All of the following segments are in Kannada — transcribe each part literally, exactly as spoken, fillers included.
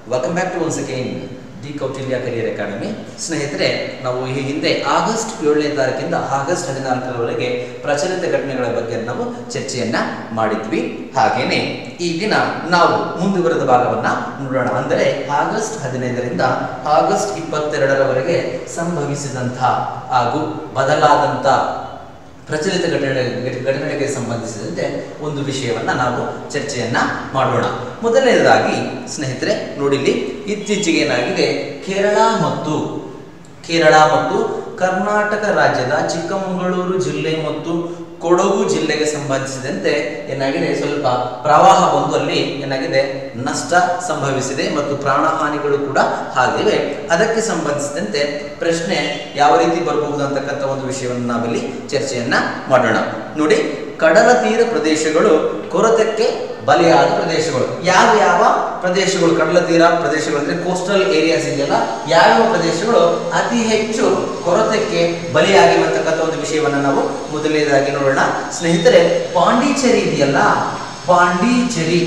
Welcome back to once again the Kautilya career academy. ಸ್ನೇಹಿತರೆ, ನಾವು ಈ ಹಿಂದೆ ಆಗಸ್ಟ್ ಏಳನೇ ತಾರೀಕಿಂದ ಆಗಸ್ಟ್ ಹದಿನಾಲ್ಕರವರೆಗೆ ಪ್ರಚಲಿತ ಘಟನೆಗಳ ಬಗ್ಗೆ ನಾವು ಚರ್ಚೆಯನ್ನ ಮಾಡಿದ್ವಿ. ಹಾಗೇನೆ ಈ ದಿನ ನಾವು ಮುಂದುವರೆದ ಭಾಗವನ್ನ ನೋಡೋಣ. ಅಂದರೆ ಆಗಸ್ಟ್ ಹದಿನೈದರಿಂದ ಆಗಸ್ಟ್ ಇಪ್ಪತ್ತೆರಡರವರೆಗೆ ಸಂಭವಿಸಿದಂತಹ ಹಾಗೂ ಬದಲಾದಂಥ ಪ್ರಚಲಿತ ಘಟನೆ ಘಟನೆಗಳಿಗೆ ಸಂಬಂಧಿಸಿದಂತೆ ಒಂದು ವಿಷಯವನ್ನ ನಾವು ಚರ್ಚೆಯನ್ನ ಮಾಡೋಣ. ಮೊದಲನೇದಾಗಿ ಸ್ನೇಹಿತರೆ ನೋಡಿಲಿ, ಇತ್ತೀಚೆಗೆ ಏನಾಗಿದೆ, ಕೇರಳ ಮತ್ತು ಕೇರಳ ಮತ್ತು ಕರ್ನಾಟಕ ರಾಜ್ಯದ ಚಿಕ್ಕಮಗಳೂರು ಜಿಲ್ಲೆ ಮತ್ತು ಕೊಡಗು ಜಿಲ್ಲೆಗೆ ಸಂಬಂಧಿಸಿದಂತೆ ಏನಾಗಿದೆ, ಸ್ವಲ್ಪ ಪ್ರವಾಹ ಬಂದು ಅಲ್ಲಿ ಏನಾಗಿದೆ ನಷ್ಟ ಸಂಭವಿಸಿದೆ ಮತ್ತು ಪ್ರಾಣಹಾನಿಗಳು ಕೂಡ ಆಗಿವೆ. ಅದಕ್ಕೆ ಸಂಬಂಧಿಸಿದಂತೆ ಪ್ರಶ್ನೆ ಯಾವ ರೀತಿ ಬರಬಹುದು ಅಂತಕ್ಕಂಥ ಒಂದು ವಿಷಯವನ್ನು ನಾವಿಲ್ಲಿ ಚರ್ಚೆಯನ್ನ ಮಾಡೋಣ. ನೋಡಿ, ಕಡಲ ತೀರ ಪ್ರದೇಶಗಳು ಕೊರತೆಗೆ ಬಲಿಯಾದ ಪ್ರದೇಶಗಳು. ಯಾವ ಯಾವ ಪ್ರದೇಶಗಳು ಕಡಲ ತೀರ ಪ್ರದೇಶಗಳು ಅಂದ್ರೆ ಕೋಸ್ಟಲ್ ಏರಿಯಾಸ್ ಇದೆಯಲ್ಲ, ಯಾವ ಪ್ರದೇಶಗಳು ಅತಿ ಹೆಚ್ಚು ಕೊರತೆಗೆ ಬಲಿಯಾಗಿರುವಂತಕ್ಕಂಥ ಒಂದು ವಿಷಯವನ್ನ ನಾವು ಮೊದಲನೇದಾಗಿ ನೋಡೋಣ. ಸ್ನೇಹಿತರೆ, ಪಾಂಡಿಚೇರಿ ಇದೆಯಲ್ಲ, ಪಾಂಡಿಚೇರಿ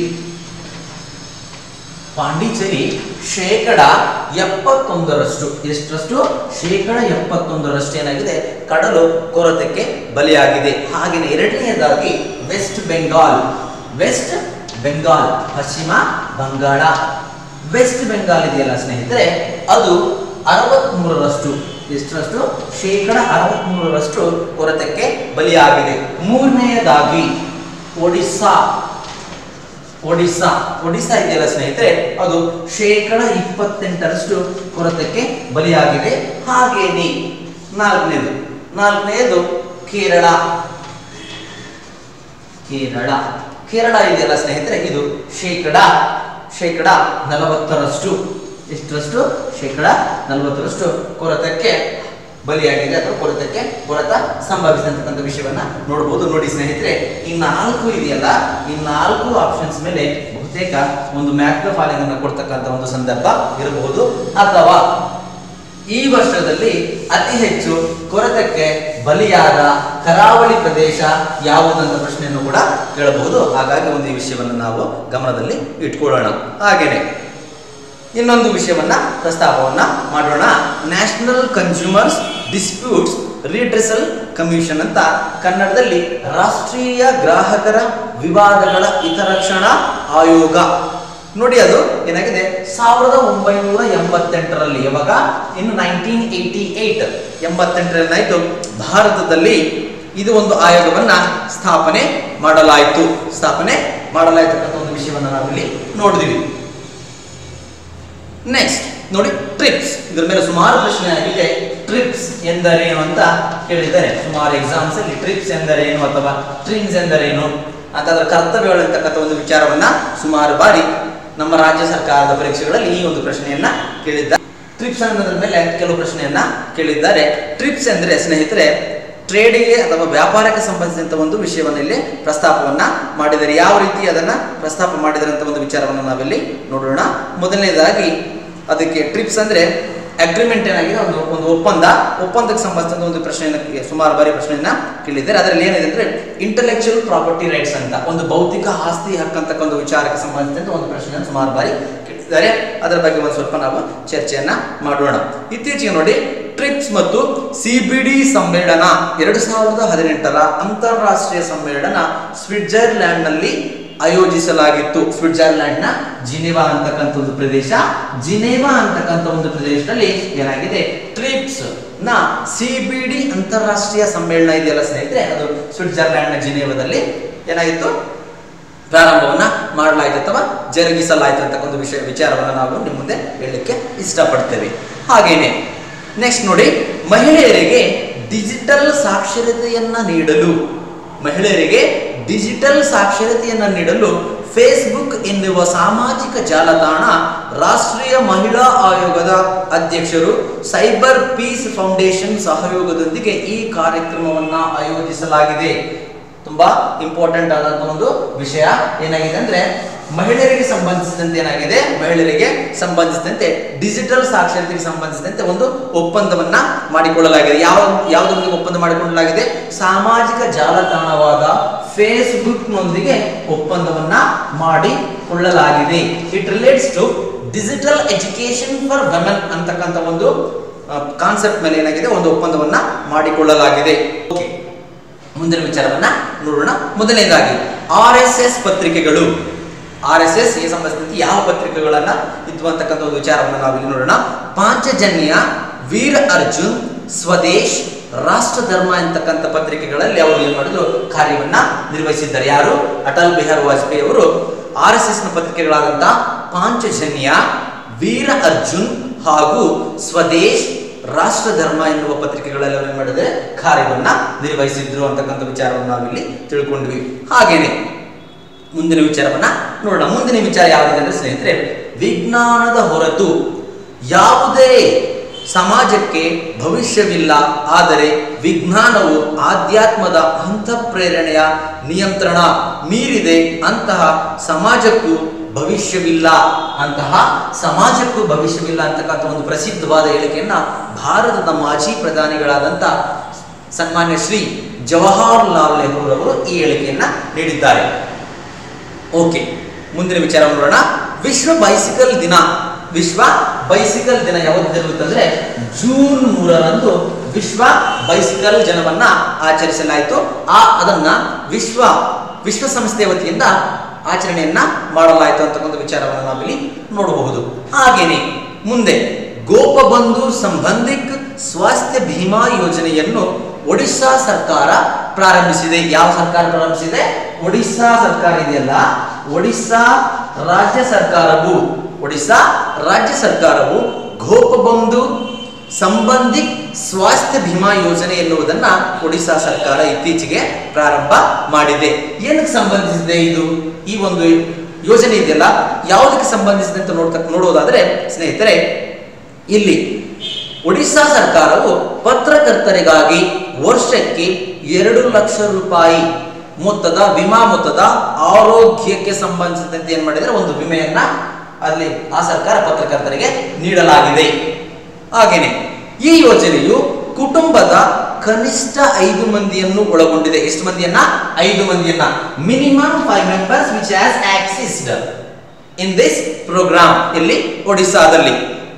ಪಾಂಡಿಚೇರಿ ಶೇಕಡ ಎಪ್ಪತ್ತೊಂದರಷ್ಟು ಎಷ್ಟರಷ್ಟು ಶೇಕಡ ಎಪ್ಪತ್ತೊಂದರಷ್ಟು ಏನಾಗಿದೆ, ಕಡಲು ಕೊರತೆಗೆ ಬಲಿಯಾಗಿದೆ. ಹಾಗೆಯೇ ಎರಡನೆಯದಾಗಿ ವೆಸ್ಟ್ ಬೆಂಗಾಲ್ ವೆಸ್ಟ್ ಬೆಂಗಾಲ್ ಪಶ್ಚಿಮ ಬಂಗಾಳ ವೆಸ್ಟ್ ಬೆಂಗಾಲ್ ಇದೆಯಲ್ಲ ಸ್ನೇಹಿತರೆ, ಅದು ಅರವತ್ತ್ ಮೂರರಷ್ಟು ಎಷ್ಟರಷ್ಟು ಶೇಕಡ ಅರವತ್ತ್ ಮೂರರಷ್ಟು ಕೊರತೆಗೆ ಬಲಿಯಾಗಿದೆ. ಮೂರನೆಯದಾಗಿ ಒಡಿಸ್ಸಾ ಒಡಿಸ್ಸಾ ಒಡಿಸ್ಸಾ ಇದೆಯಲ್ಲ ಸ್ನೇಹಿತರೆ, ಅದು ಶೇಕಡ ಇಪ್ಪತ್ತೆಂಟರಷ್ಟು ಕೊರತೆಗೆ ಬಲಿಯಾಗಿದೆ. ಹಾಗೇನೆ ನಾಲ್ಕನೇದು ನಾಲ್ಕನೆಯದು ಕೇರಳ ಕೇರಳ ಕೇರಳ ಇದೆಯಲ್ಲ ಸ್ನೇಹಿತರೆ, ಇದು ಶೇಕಡ ಶೇಕಡ ನಲವತ್ತರಷ್ಟು ಎಷ್ಟರಷ್ಟು ಶೇಕಡ ನಲವತ್ತರಷ್ಟು ಕೊರತೆಗೆ ಬಲಿಯಾಗಿದೆ ಅಥವಾ ಕೊರತೆಗೆ ಕೊರತ ಸಂಭವಿಸಿದಂತಕ್ಕಂಥ ವಿಷಯವನ್ನ ನೋಡಬಹುದು. ನೋಡಿ ಸ್ನೇಹಿತರೆ, ಈ ನಾಲ್ಕು ಇದೆಯಲ್ಲ, ಈ ನಾಲ್ಕು ಆಪ್ಷನ್ಸ್ ಮೇಲೆ ಬಹುತೇಕ ಒಂದು ಮ್ಯಾಪ್ ದ ಫಾಲೋಯಿಂಗ್ ಅನ್ನು ಕೊಡ್ತಕ್ಕಂಥ ಒಂದು ಸಂದರ್ಭ ಇರಬಹುದು. ಅಥವಾ ಈ ವರ್ಷದಲ್ಲಿ ಅತಿ ಹೆಚ್ಚು ಕೊರತೆಗೆ ಬಲಿಯಾದ ಕರಾವಳಿ ಪ್ರದೇಶ ಯಾವುದಂತ ಪ್ರಶ್ನೆಯನ್ನು ಕೂಡ ಕೇಳಬಹುದು. ಹಾಗಾಗಿ ಒಂದು ಈ ವಿಷಯವನ್ನು ನಾವು ಗಮನದಲ್ಲಿ ಇಟ್ಕೊಳ್ಳೋಣ. ಹಾಗೇನೆ ಇನ್ನೊಂದು ವಿಷಯವನ್ನ ಪ್ರಸ್ತಾಪವನ್ನ ಮಾಡೋಣ. National consumers disputes redressal commission ಅಂತ ಕನ್ನಡದಲ್ಲಿ ರಾಷ್ಟ್ರೀಯ ಗ್ರಾಹಕರ ವಿವಾದಗಳ ಹಿತರಕ್ಷಣಾ ಆಯೋಗ. ನೋಡಿ, ಅದು ಏನಾಗಿದೆ, ಸಾವಿರದ ಒಂಬೈನೂರ ಎಂಬತ್ತೆಂಟರಲ್ಲಿ ಯಾವಾಗ ಇನ್ನು ನೈನ್ಟೀನ್ ಏಯ್ಟಿ ಏಟ್ ಎಂಬತ್ತೆಂಟರಲ್ಲಿ ಆಯ್ತು, ಭಾರತದಲ್ಲಿ ಇದು ಒಂದು ಆಯೋಗವನ್ನ ಸ್ಥಾಪನೆ ಮಾಡಲಾಯಿತು ಸ್ಥಾಪನೆ ಮಾಡಲಾಯ್ತಕ್ಕಂಥ ಒಂದು ವಿಷಯವನ್ನ ನಾವಿಲ್ಲಿ ನೋಡಿದ್ವಿ. ನೆಕ್ಸ್ಟ್ ನೋಡಿ, ಟ್ರಿಪ್ಸ್. ಇದರ ಮೇಲೆ ಸುಮಾರು ಪ್ರಶ್ನೆ ಆಗಿದೆ. ಟ್ರಿಪ್ಸ್ ಎಂದರೇನು ಅಂತ ಕೇಳಿದ್ದಾರೆ ಸುಮಾರು ಎಕ್ಸಾಮ್ಸ್ ಅಲ್ಲಿ. ಟ್ರಿಪ್ಸ್ ಎಂದರೇನು ಅಥವಾ ಟ್ರಿಮ್ಸ್ ಎಂದರೇನು ಅಂತ ಅದರ ಕರ್ತವ್ಯಗಳು ಅಂತಕ್ಕಂಥ ಒಂದು ವಿಚಾರವನ್ನ ಸುಮಾರು ಬಾರಿ ನಮ್ಮ ರಾಜ್ಯ ಸರ್ಕಾರದ ಪರೀಕ್ಷೆಗಳಲ್ಲಿ ಈ ಒಂದು ಪ್ರಶ್ನೆಯನ್ನ ಕೇಳಿದ್ದಾರೆ. ಟ್ರಿಪ್ಸ್ ಅನ್ನೋದ್ರ ಮೇಲೆ ಕೆಲವು ಪ್ರಶ್ನೆಯನ್ನ ಕೇಳಿದ್ದಾರೆ. ಟ್ರಿಪ್ಸ್ ಎಂದ್ರೆ ಸ್ನೇಹಿತರೆ, ಟ್ರೇಡಿಗೆ ಅಥವಾ ವ್ಯಾಪಾರಕ್ಕೆ ಸಂಬಂಧಿಸಿದಂತ ಒಂದು ವಿಷಯವನ್ನ ಇಲ್ಲಿ ಪ್ರಸ್ತಾಪವನ್ನ ಮಾಡಿದ್ದಾರೆ. ಯಾವ ರೀತಿ ಅದನ್ನ ಪ್ರಸ್ತಾಪ ಮಾಡಿದ್ದಾರೆ ಅಂತ ಒಂದು ವಿಚಾರವನ್ನು ನಾವಿಲ್ಲಿ ನೋಡೋಣ. ಮೊದಲನೇದಾಗಿ ಅದಕ್ಕೆ ಟ್ರಿಪ್ಸ್ ಅಂದ್ರೆ ಅಗ್ರಿಮೆಂಟ್ ಏನಾಗಿದೆ, ಒಂದು ಒಂದು ಒಪ್ಪಂದ ಒಪ್ಪಂದಕ್ಕೆ ಸಂಬಂಧಿಸಿದ ಒಂದು ಪ್ರಶ್ನೆಯನ್ನು ಸುಮಾರು ಬಾರಿ ಪ್ರಶ್ನೆಯನ್ನ ಕೇಳಿದ್ದಾರೆ. ಅದರಲ್ಲಿ ಏನಿದೆ ಅಂದ್ರೆ ಇಂಟೆಲೆಕ್ಚುಯಲ್ ಪ್ರಾಪರ್ಟಿ ರೈಟ್ಸ್ ಅಂತ ಒಂದು ಭೌತಿಕ ಆಸ್ತಿ ಹಕ್ಕಂತಕ್ಕ ಒಂದು ವಿಚಾರಕ್ಕೆ ಸಂಬಂಧಿಸಿದಂತೆ ಒಂದು ಪ್ರಶ್ನೆಯನ್ನು ಸುಮಾರು ಬಾರಿ ಕೇಳಿದ್ದಾರೆ. ಅದರ ಬಗ್ಗೆ ಒಂದು ಸ್ವಲ್ಪ ನಾವು ಚರ್ಚೆಯನ್ನ ಮಾಡೋಣ. ಇತ್ತೀಚೆಗೆ ನೋಡಿ, ಟ್ರಿಪ್ಸ್ ಮತ್ತು ಸಿಬಿಡಿ ಸಮ್ಮೇಳನ ಎರಡು ಸಾವಿರದ ಹದಿನೆಂಟರ ಅಂತಾರಾಷ್ಟ್ರೀಯ ಸಮ್ಮೇಳನ ಸ್ವಿಟ್ಜರ್ಲ್ಯಾಂಡ್ ನಲ್ಲಿ ಆಯೋಜಿಸಲಾಗಿತ್ತು. ಸ್ವಿಟ್ಜರ್ಲ್ಯಾಂಡ್ ನ ಜಿನೆವಾ ಅಂತಕ್ಕಂಥ ಒಂದು ಪ್ರದೇಶ ಜಿನೆವಾ ಅಂತಕ್ಕಂಥ ಒಂದು ಪ್ರದೇಶದಲ್ಲಿ ಏನಾಗಿದೆ, ಟ್ರಿಪ್ಸ್ ನ ಸಿಬಿಡಿ ಅಂತಾರಾಷ್ಟ್ರೀಯ ಸಮ್ಮೇಳನ ಇದೆಯಲ್ಲ ಸ್ನೇಹಿತರೆ, ಅದು ಸ್ವಿಟ್ಜರ್ಲ್ಯಾಂಡ್ ನ ಜಿನೆವಾದಲ್ಲಿ ಏನಾಗಿತ್ತು, ಪ್ರಾರಂಭವನ್ನ ಮಾಡಲಾಯಿತು ಅಥವಾ ಜರುಗಿಸಲಾಯಿತು ಅಂತಕ್ಕಂಥ ವಿಷಯ ವಿಚಾರವನ್ನು ನಾವು ನಿಮ್ಮ ಮುಂದೆ ಹೇಳಲಿಕ್ಕೆ ಇಷ್ಟಪಡ್ತೇವೆ. ಹಾಗೇನೆ ನೆಕ್ಸ್ಟ್ ನೋಡಿ, ಮಹಿಳೆಯರಿಗೆ ಡಿಜಿಟಲ್ ಸಾಕ್ಷರತೆಯನ್ನ ನೀಡಲು ಮಹಿಳೆಯರಿಗೆ ಡಿಜಿಟಲ್ ಸಾಕ್ಷರತೆಯನ್ನು ನೀಡಲು ಫೇಸ್ಬುಕ್ ಎನ್ನುವ ಸಾಮಾಜಿಕ ಜಾಲತಾಣ ರಾಷ್ಟ್ರೀಯ ಮಹಿಳಾ ಆಯೋಗದ ಅಧ್ಯಕ್ಷರು ಸೈಬರ್ ಪೀಸ್ ಫೌಂಡೇಶನ್ ಸಹಯೋಗದೊಂದಿಗೆ ಈ ಕಾರ್ಯಕ್ರಮವನ್ನ ಆಯೋಜಿಸಲಾಗಿದೆ. ತುಂಬಾ ಇಂಪಾರ್ಟೆಂಟ್ ಆದಂತಹ ಒಂದು ವಿಷಯ ಏನಾಗಿದೆ ಅಂದ್ರೆ, ಮಹಿಳೆಯರಿಗೆ ಸಂಬಂಧಿಸಿದಂತೆ ಏನಾಗಿದೆ, ಮಹಿಳೆಯರಿಗೆ ಸಂಬಂಧಿಸಿದಂತೆ ಡಿಜಿಟಲ್ ಸಾಕ್ಷರತೆಗೆ ಸಂಬಂಧಿಸಿದಂತೆ ಒಂದು ಒಪ್ಪಂದವನ್ನ ಮಾಡಿಕೊಳ್ಳಲಾಗಿದೆ. ಯಾವ ಯಾವುದೊಂದಿಗೆ ಒಪ್ಪಂದ ಮಾಡಿಕೊಳ್ಳಲಾಗಿದೆ, ಸಾಮಾಜಿಕ ಜಾಲತಾಣವಾದ ಫೇಸ್ಬುಕ್ ನೊಂದಿಗೆ ಒಪ್ಪಂದವನ್ನ ಮಾಡಿಕೊಳ್ಳಲಾಗಿದೆ. It relates to digital education for women ಅಂತಕ್ಕಂಥ ಒಂದು ಕಾನ್ಸೆಪ್ಟ್ ಮೇಲೆ ಏನಾಗಿದೆ ಒಂದು ಒಪ್ಪಂದವನ್ನ ಮಾಡಿಕೊಳ್ಳಲಾಗಿದೆ. ಓಕೆ, ಮುಂದಿನ ವಿಚಾರವನ್ನ ನೋಡೋಣ. ಮೊದಲನೇದಾಗಿ ಆರ್ ಎಸ್ ಎಸ್ ಪತ್ರಿಕೆಗಳು. ಆರ್ ಎಸ್ ಎಸ್ ಗೆ ಸಂಬಂಧಿಸಿದಂತೆ ಯಾವ ಪತ್ರಿಕೆಗಳನ್ನ ಇದ್ವು ಅಂತಕ್ಕಂಥ ಒಂದು ವಿಚಾರವನ್ನು ನಾವಿಲ್ಲಿ ನೋಡೋಣ. ಪಾಂಚಜನ್ಯ, ವೀರ ಅರ್ಜುನ್, ಸ್ವದೇಶ್, ರಾಷ್ಟ್ರ ಧರ್ಮ ಅಂತಕ್ಕಂಥ ಪತ್ರಿಕೆಗಳಲ್ಲಿ ಅವರು ಏನ್ ಮಾಡಿದ್ರು ಕಾರ್ಯವನ್ನ ನಿರ್ವಹಿಸಿದ್ದಾರೆ. ಯಾರು? ಅಟಲ್ ಬಿಹಾರಿ ವಾಜಪೇಯಿ ಅವರು ಆರ್ ಎಸ್ ಎಸ್ ನ ಪತ್ರಿಕೆಗಳಾದಂತಹ ಪಾಂಚಜನ್ಯ, ವೀರ ಅರ್ಜುನ್ ಹಾಗೂ ಸ್ವದೇಶ್, ರಾಷ್ಟ್ರ ಧರ್ಮ ಎನ್ನುವ ಪತ್ರಿಕೆಗಳಲ್ಲಿ ಅವರು ಏನ್ ಮಾಡಿದರೆ ಕಾರ್ಯವನ್ನ ನಿರ್ವಹಿಸಿದ್ರು ಅಂತಕ್ಕಂಥ ವಿಚಾರವನ್ನು ನಾವಿಲ್ಲಿ ತಿಳ್ಕೊಂಡ್ವಿ. ಹಾಗೇನೆ ಮುಂದಿನ ವಿಚಾರವನ್ನ ನೋಡೋಣ. ಮುಂದಿನ ವಿಚಾರ ಯಾವುದಿದೆ ಅಂದ್ರೆ ಸ್ನೇಹಿತರೆ, ವಿಜ್ಞಾನದ ಹೊರತು ಯಾವುದೇ ಸಮಾಜಕ್ಕೆ ಭವಿಷ್ಯವಿಲ್ಲ, ಆದರೆ ವಿಜ್ಞಾನವು ಆಧ್ಯಾತ್ಮದ ಅಂತಃಪ್ರೇರಣೆಯ ನಿಯಂತ್ರಣ ಮೀರಿದೆ, ಅಂತಹ ಸಮಾಜಕ್ಕೂ ಭವಿಷ್ಯವಿಲ್ಲ ಅಂತಹ ಸಮಾಜಕ್ಕೂ ಭವಿಷ್ಯವಿಲ್ಲ ಅಂತಕ್ಕಂಥ ಒಂದು ಪ್ರಸಿದ್ಧವಾದ ಹೇಳಿಕೆಯನ್ನ ಭಾರತದ ಮಾಜಿ ಪ್ರಧಾನಿಗಳಾದಂಥ ಸನ್ಮಾನ್ಯ ಶ್ರೀ ಜವಾಹರಲಾಲ್ ನೆಹರು ಅವರು ಈ ಹೇಳಿಕೆಯನ್ನ ನೀಡಿದ್ದಾರೆ. ಓಕೆ, ಮುಂದಿನ ವಿಚಾರ ನೋಡೋಣ. ವಿಶ್ವ ಬೈಸಿಕಲ್ ದಿನ. ವಿಶ್ವ ಬೈಸಿಕಲ್ ದಿನ ಯಾವುದು ಜರುಗುತ್ತಂದ್ರೆ ಜೂನ್ ಮೂರರಂದು ವಿಶ್ವ ಬೈಸಿಕಲ್ ದಿನವನ್ನ ಆಚರಿಸಲಾಯಿತು. ಆ ಅದನ್ನ ವಿಶ್ವ ವಿಶ್ವಸಂಸ್ಥೆಯ ವತಿಯಿಂದ ಆಚರಣೆಯನ್ನ ಮಾಡಲಾಯಿತು ಅಂತಕ್ಕಂಥ ವಿಚಾರವನ್ನು ನಾವಿಲ್ಲಿ ನೋಡಬಹುದು. ಹಾಗೇನೆ ಮುಂದೆ ಗೋಪಬಂಧು ಸಂಬಂಧಿಕ್ ಸ್ವಾಸ್ಥ್ಯ ಭೀಮಾ ಯೋಜನೆಯನ್ನು ಒಡಿಶಾ ಸರ್ಕಾರ ಪ್ರಾರಂಭಿಸಿದೆ. ಯಾವ ಸರ್ಕಾರ ಪ್ರಾರಂಭಿಸಿದೆ? ಒಡಿಶಾ ಸರ್ಕಾರ ಇದೆಯಲ್ಲ, ಒಡಿಶಾ ರಾಜ್ಯ ಸರ್ಕಾರವು ಒಡಿಶಾ ರಾಜ್ಯ ಸರ್ಕಾರವು ಗೋಪಬಂಧು ಸಂಬಂಧಿಕ್ ಸ್ವಾಸ್ಥ್ಯ ಭೀಮಾ ಯೋಜನೆ ಎನ್ನುವುದನ್ನ ಒಡಿಶಾ ಸರ್ಕಾರ ಇತ್ತೀಚೆಗೆ ಪ್ರಾರಂಭ ಮಾಡಿದೆ. ಏನಕ್ಕೆ ಸಂಬಂಧಿಸಿದೆ ಇದು? ಈ ಒಂದು ಯೋಜನೆ ಇದೆಯಲ್ಲ ಯಾವುದಕ್ಕೆ ಸಂಬಂಧಿಸಿದೆ ಅಂತ ನೋಡ್ತಾ ನೋಡೋದಾದ್ರೆ ಸ್ನೇಹಿತರೆ, ಇಲ್ಲಿ ಒಡಿಶಾ ಸರ್ಕಾರವು ಪತ್ರಕರ್ತರಿಗಾಗಿ ವರ್ಷಕ್ಕೆ ಎರಡು ಲಕ್ಷ ರೂಪಾಯಿ ಮೊತ್ತದ ವಿಮಾ ಮೊತ್ತದ ಆರೋಗ್ಯಕ್ಕೆ ಸಂಬಂಧಿಸಿದಂತೆ ಏನ್ ಮಾಡಿದ್ರೆ ಒಂದು ವಿಮೆಯನ್ನ ಅಲ್ಲಿ ಆ ಸರ್ಕಾರ ಪತ್ರಕರ್ತರಿಗೆ ನೀಡಲಾಗಿದೆ. ಹಾಗೇನೆ ಈ ಯೋಜನೆಯು ಕುಟುಂಬದ ಕನಿಷ್ಠ ಐದು ಮಂದಿಯನ್ನು ಒಳಗೊಂಡಿದೆ. ಎಷ್ಟು ಮಂದಿಯನ್ನ? ಐದು ಮಂದಿಯನ್ನ. Minimum five members which has accessed in this program ಇಲ್ಲಿ ಒಡಿಶಾದಲ್ಲಿ.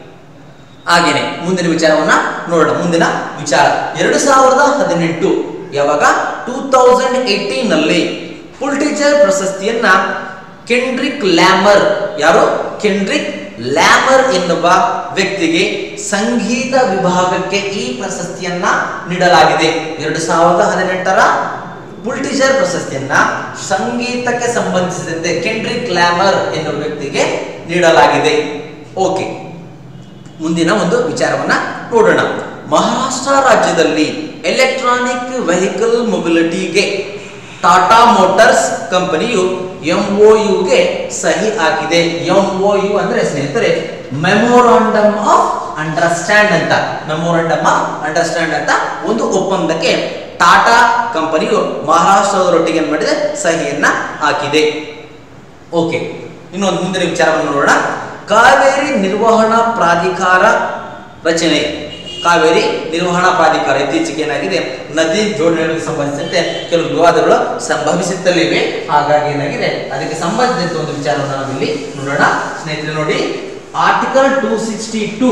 ಹಾಗೇನೆ ಮುಂದಿನ ವಿಚಾರವನ್ನ ನೋಡೋಣ. ಮುಂದಿನ ವಿಚಾರ ಎರಡು ಸಾವಿರದ ಹದಿನೆಂಟು ಯಾವಾಗ ಟೂ ತೌಸಂಡ್ ಏಟೀನ್ ನಲ್ಲಿ ಪುಲಿಟ್ಜರ್ ಪ್ರಶಸ್ತಿಯನ್ನ ಕೆಂಡ್ರಿಕ್ ಲ್ಯಾಮರ್, ಯಾರು? ಕೆಂಡ್ರಿಕ್ ಲ್ಯಾಮರ್ ಎನ್ನುವ ವ್ಯಕ್ತಿಗೆ ಸಂಗೀತ ವಿಭಾಗಕ್ಕೆ ಈ ಪ್ರಶಸ್ತಿಯನ್ನ ನೀಡಲಾಗಿದೆ. ಎರಡು ಸಾವಿರದ ಹದಿನೆಂಟರ ಪುಲಿಟ್ಜರ್ ಪ್ರಶಸ್ತಿಯನ್ನ ಸಂಗೀತಕ್ಕೆ ಸಂಬಂಧಿಸಿದಂತೆ ಕೆಂಡ್ರಿಕ್ ಲ್ಯಾಮರ್ ಎನ್ನುವ ವ್ಯಕ್ತಿಗೆ ನೀಡಲಾಗಿದೆ. ಓಕೆ, ಮುಂದಿನ ಒಂದು ವಿಚಾರವನ್ನ ನೋಡೋಣ. ಮಹಾರಾಷ್ಟ್ರ ರಾಜ್ಯದಲ್ಲಿ ಎಲೆಕ್ಟ್ರಾನಿಕ್ ವೆಹಿಕಲ್ ಮೊಬಿಲಿಟಿಗೆ ಟಾಟಾ ಮೋಟಾರ್ಸ್ ಕಂಪನಿಯು ಎಂಒಯುಗೆ ಸಹಿ ಹಾಕಿದೆ. ಎಂಒಯು ಅಂದ್ರೆ ಸ್ನೇಹಿತರೆ ಮೆಮೊರಾಂಡಮ್ ಆಫ್ ಅಂಡರ್ಸ್ಟ್ಯಾಂಡ್ ಅಂತ, ಮೆಮೊರಾಂಡಮ್ ಆಫ್ ಅಂಡರ್ಸ್ಟ್ಯಾಂಡ್ ಅಂತ ಒಂದು ಒಪ್ಪಂದಕ್ಕೆ ಟಾಟಾ ಕಂಪನಿಯು ಮಹಾರಾಷ್ಟ್ರದವರೊಟ್ಟಿಗೆ ಏನ್ ಮಾಡಿದೆ ಸಹಿಯನ್ನ ಹಾಕಿದೆ. ಓಕೆ, ಇನ್ನೊಂದು ಮುಂದಿನ ವಿಚಾರವನ್ನು ನೋಡೋಣ. ಕಾವೇರಿ ನಿರ್ವಹಣಾ ಪ್ರಾಧಿಕಾರ ರಚನೆ. ಕಾವೇರಿ ನಿರ್ವಹಣಾ ಪ್ರಾಧಿಕಾರ ಇತ್ತೀಚೆಗೆ ಏನಾಗಿದೆ ನದಿ ಜೋಡಣೆಗಳಿಗೆ ಸಂಬಂಧಿಸಿದಂತೆ ಕೆಲವು ವಿವಾದಗಳು ಸಂಭವಿಸುತ್ತಲಿವೆ. ಹಾಗಾಗಿ ಏನಾಗಿದೆ ಅದಕ್ಕೆ ಸಂಬಂಧಿಸಿದಂತೆ ಒಂದು ವಿಚಾರವನ್ನು ನಾವು ಇಲ್ಲಿ ನೋಡೋಣ. ಸ್ನೇಹಿತರೆ ನೋಡಿ, ಆರ್ಟಿಕಲ್ ಟೂ ಸಿಕ್ಸ್ಟಿ ಟೂ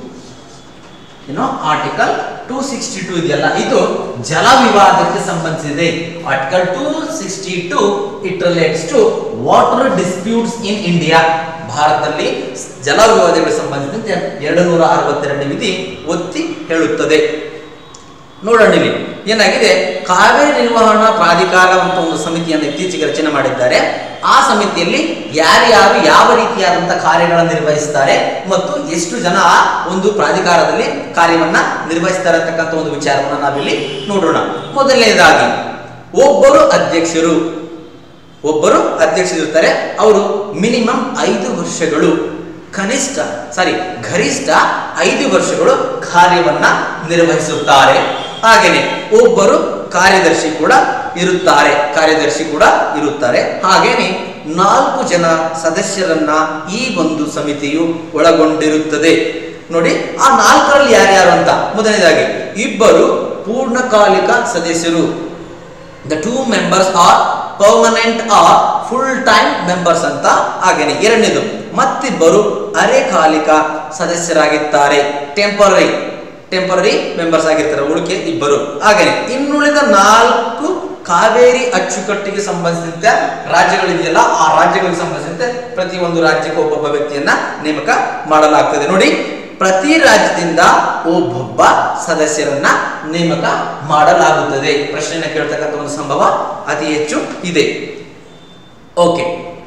ಏನೋ ಆರ್ಟಿಕಲ್ ಟೂ ಸಿಕ್ಸ್ಟಿ ಟೂ ಇದೆಯಲ್ಲ, ಇದು ಜಲ ವಿವಾದಕ್ಕೆ ಸಂಬಂಧಿಸಿದೆ. Article two sixty two it relates to water disputes in India. ಭಾರತದಲ್ಲಿ ಜಲ ವಿವಾದಗಳಿಗೆ ಸಂಬಂಧಿಸಿದಂತೆ ಎರಡು ನೂರ ಅರವತ್ತೆರಡು ವಿಧಿ ಒತ್ತಿ ಹೇಳುತ್ತದೆ. ನೋಡೋಣ, ಇಲ್ಲಿ ಏನಾಗಿದೆ, ಕಾವೇರಿ ನಿರ್ವಹಣಾ ಪ್ರಾಧಿಕಾರ ಅಂತ ಒಂದು ಸಮಿತಿಯನ್ನು ಇತ್ತೀಚೆಗೆ ರಚನೆ ಮಾಡಿದ್ದಾರೆ. ಆ ಸಮಿತಿಯಲ್ಲಿ ಯಾರ್ಯಾರು ಯಾವ ರೀತಿಯಾದಂತಹ ಕಾರ್ಯಗಳನ್ನು ನಿರ್ವಹಿಸ್ತಾರೆ ಮತ್ತು ಎಷ್ಟು ಜನ ಆ ಒಂದು ಪ್ರಾಧಿಕಾರದಲ್ಲಿ ಕಾರ್ಯವನ್ನ ನಿರ್ವಹಿಸ್ತಾರೆ ಅಂತಕ್ಕಂಥ ಒಂದು ವಿಚಾರವನ್ನು ನಾವಿಲ್ಲಿ ನೋಡೋಣ. ಮೊದಲನೇದಾಗಿ ಒಬ್ಬರು ಅಧ್ಯಕ್ಷರು ಒಬ್ಬರು ಅಧ್ಯಕ್ಷರಿರ್ತಾರೆ. ಅವರು ಮಿನಿಮಮ್ ಐದು ವರ್ಷಗಳು ಕನಿಷ್ಠ ಸಾರಿ ಗರಿಷ್ಠ ಐದು ವರ್ಷಗಳು ಕಾರ್ಯವನ್ನ ನಿರ್ವಹಿಸುತ್ತಾರೆ. ಹಾಗೆಯೇ ಒಬ್ಬರು ಕಾರ್ಯದರ್ಶಿ ಕೂಡ ಇರುತ್ತಾರೆ ಕಾರ್ಯದರ್ಶಿ ಕೂಡ ಇರುತ್ತಾರೆ ಹಾಗೇನೆ ನಾಲ್ಕು ಜನ ಸದಸ್ಯರನ್ನ ಈ ಒಂದು ಸಮಿತಿಯು ಒಳಗೊಂಡಿರುತ್ತದೆ. ನೋಡಿ, ಆ ನಾಲ್ಕರಲ್ಲಿ ಯಾರ್ಯಾರು ಅಂತ. ಮೊದಲನೇದಾಗಿ ಇಬ್ಬರು ಪೂರ್ಣಕಾಲಿಕ ಸದಸ್ಯರು, the two members are permanent or full time members ಅಂತ. ಹಾಗೇನೆ ಎರಡನೇದು ಮತ್ತಿಬ್ಬರು ಅರೆಕಾಲಿಕ ಸದಸ್ಯರಾಗಿದ್ದಾರೆ. ಟೆಂಪರರಿ ಟೆಂಪರರಿ ಮೆಂಬರ್ಸ್ ಆಗಿರ್ತಾರೆ, ಉಳಿಕೆ ಇಬ್ಬರು. ಹಾಗೇನೆ ಇನ್ನುಳಿದ ನಾಲ್ಕು ಕಾವೇರಿ ಅಚ್ಚುಕಟ್ಟಿಗೆ ಸಂಬಂಧಿಸಿದಂತೆ ರಾಜ್ಯಗಳಿದೆಯಲ್ಲ, ಆ ರಾಜ್ಯಗಳಿಗೆ ಸಂಬಂಧಿಸಿದಂತೆ ಪ್ರತಿಯೊಂದು ರಾಜ್ಯಕ್ಕೆ ಒಬ್ಬೊಬ್ಬ ವ್ಯಕ್ತಿಯನ್ನ ನೇಮಕ ಮಾಡಲಾಗ್ತದೆ. ನೋಡಿ, ಪ್ರತಿ ರಾಜ್ಯದಿಂದ ಒಬ್ಬೊಬ್ಬ ಸದಸ್ಯರನ್ನ ನೇಮಕ ಮಾಡಲಾಗುತ್ತದೆ. ಪ್ರಶ್ನೆಯನ್ನು ಕೇಳ್ತಕ್ಕಂಥ ಒಂದು ಸಂಭವ ಅತಿ ಹೆಚ್ಚು ಇದೆ. ಓಕೆ,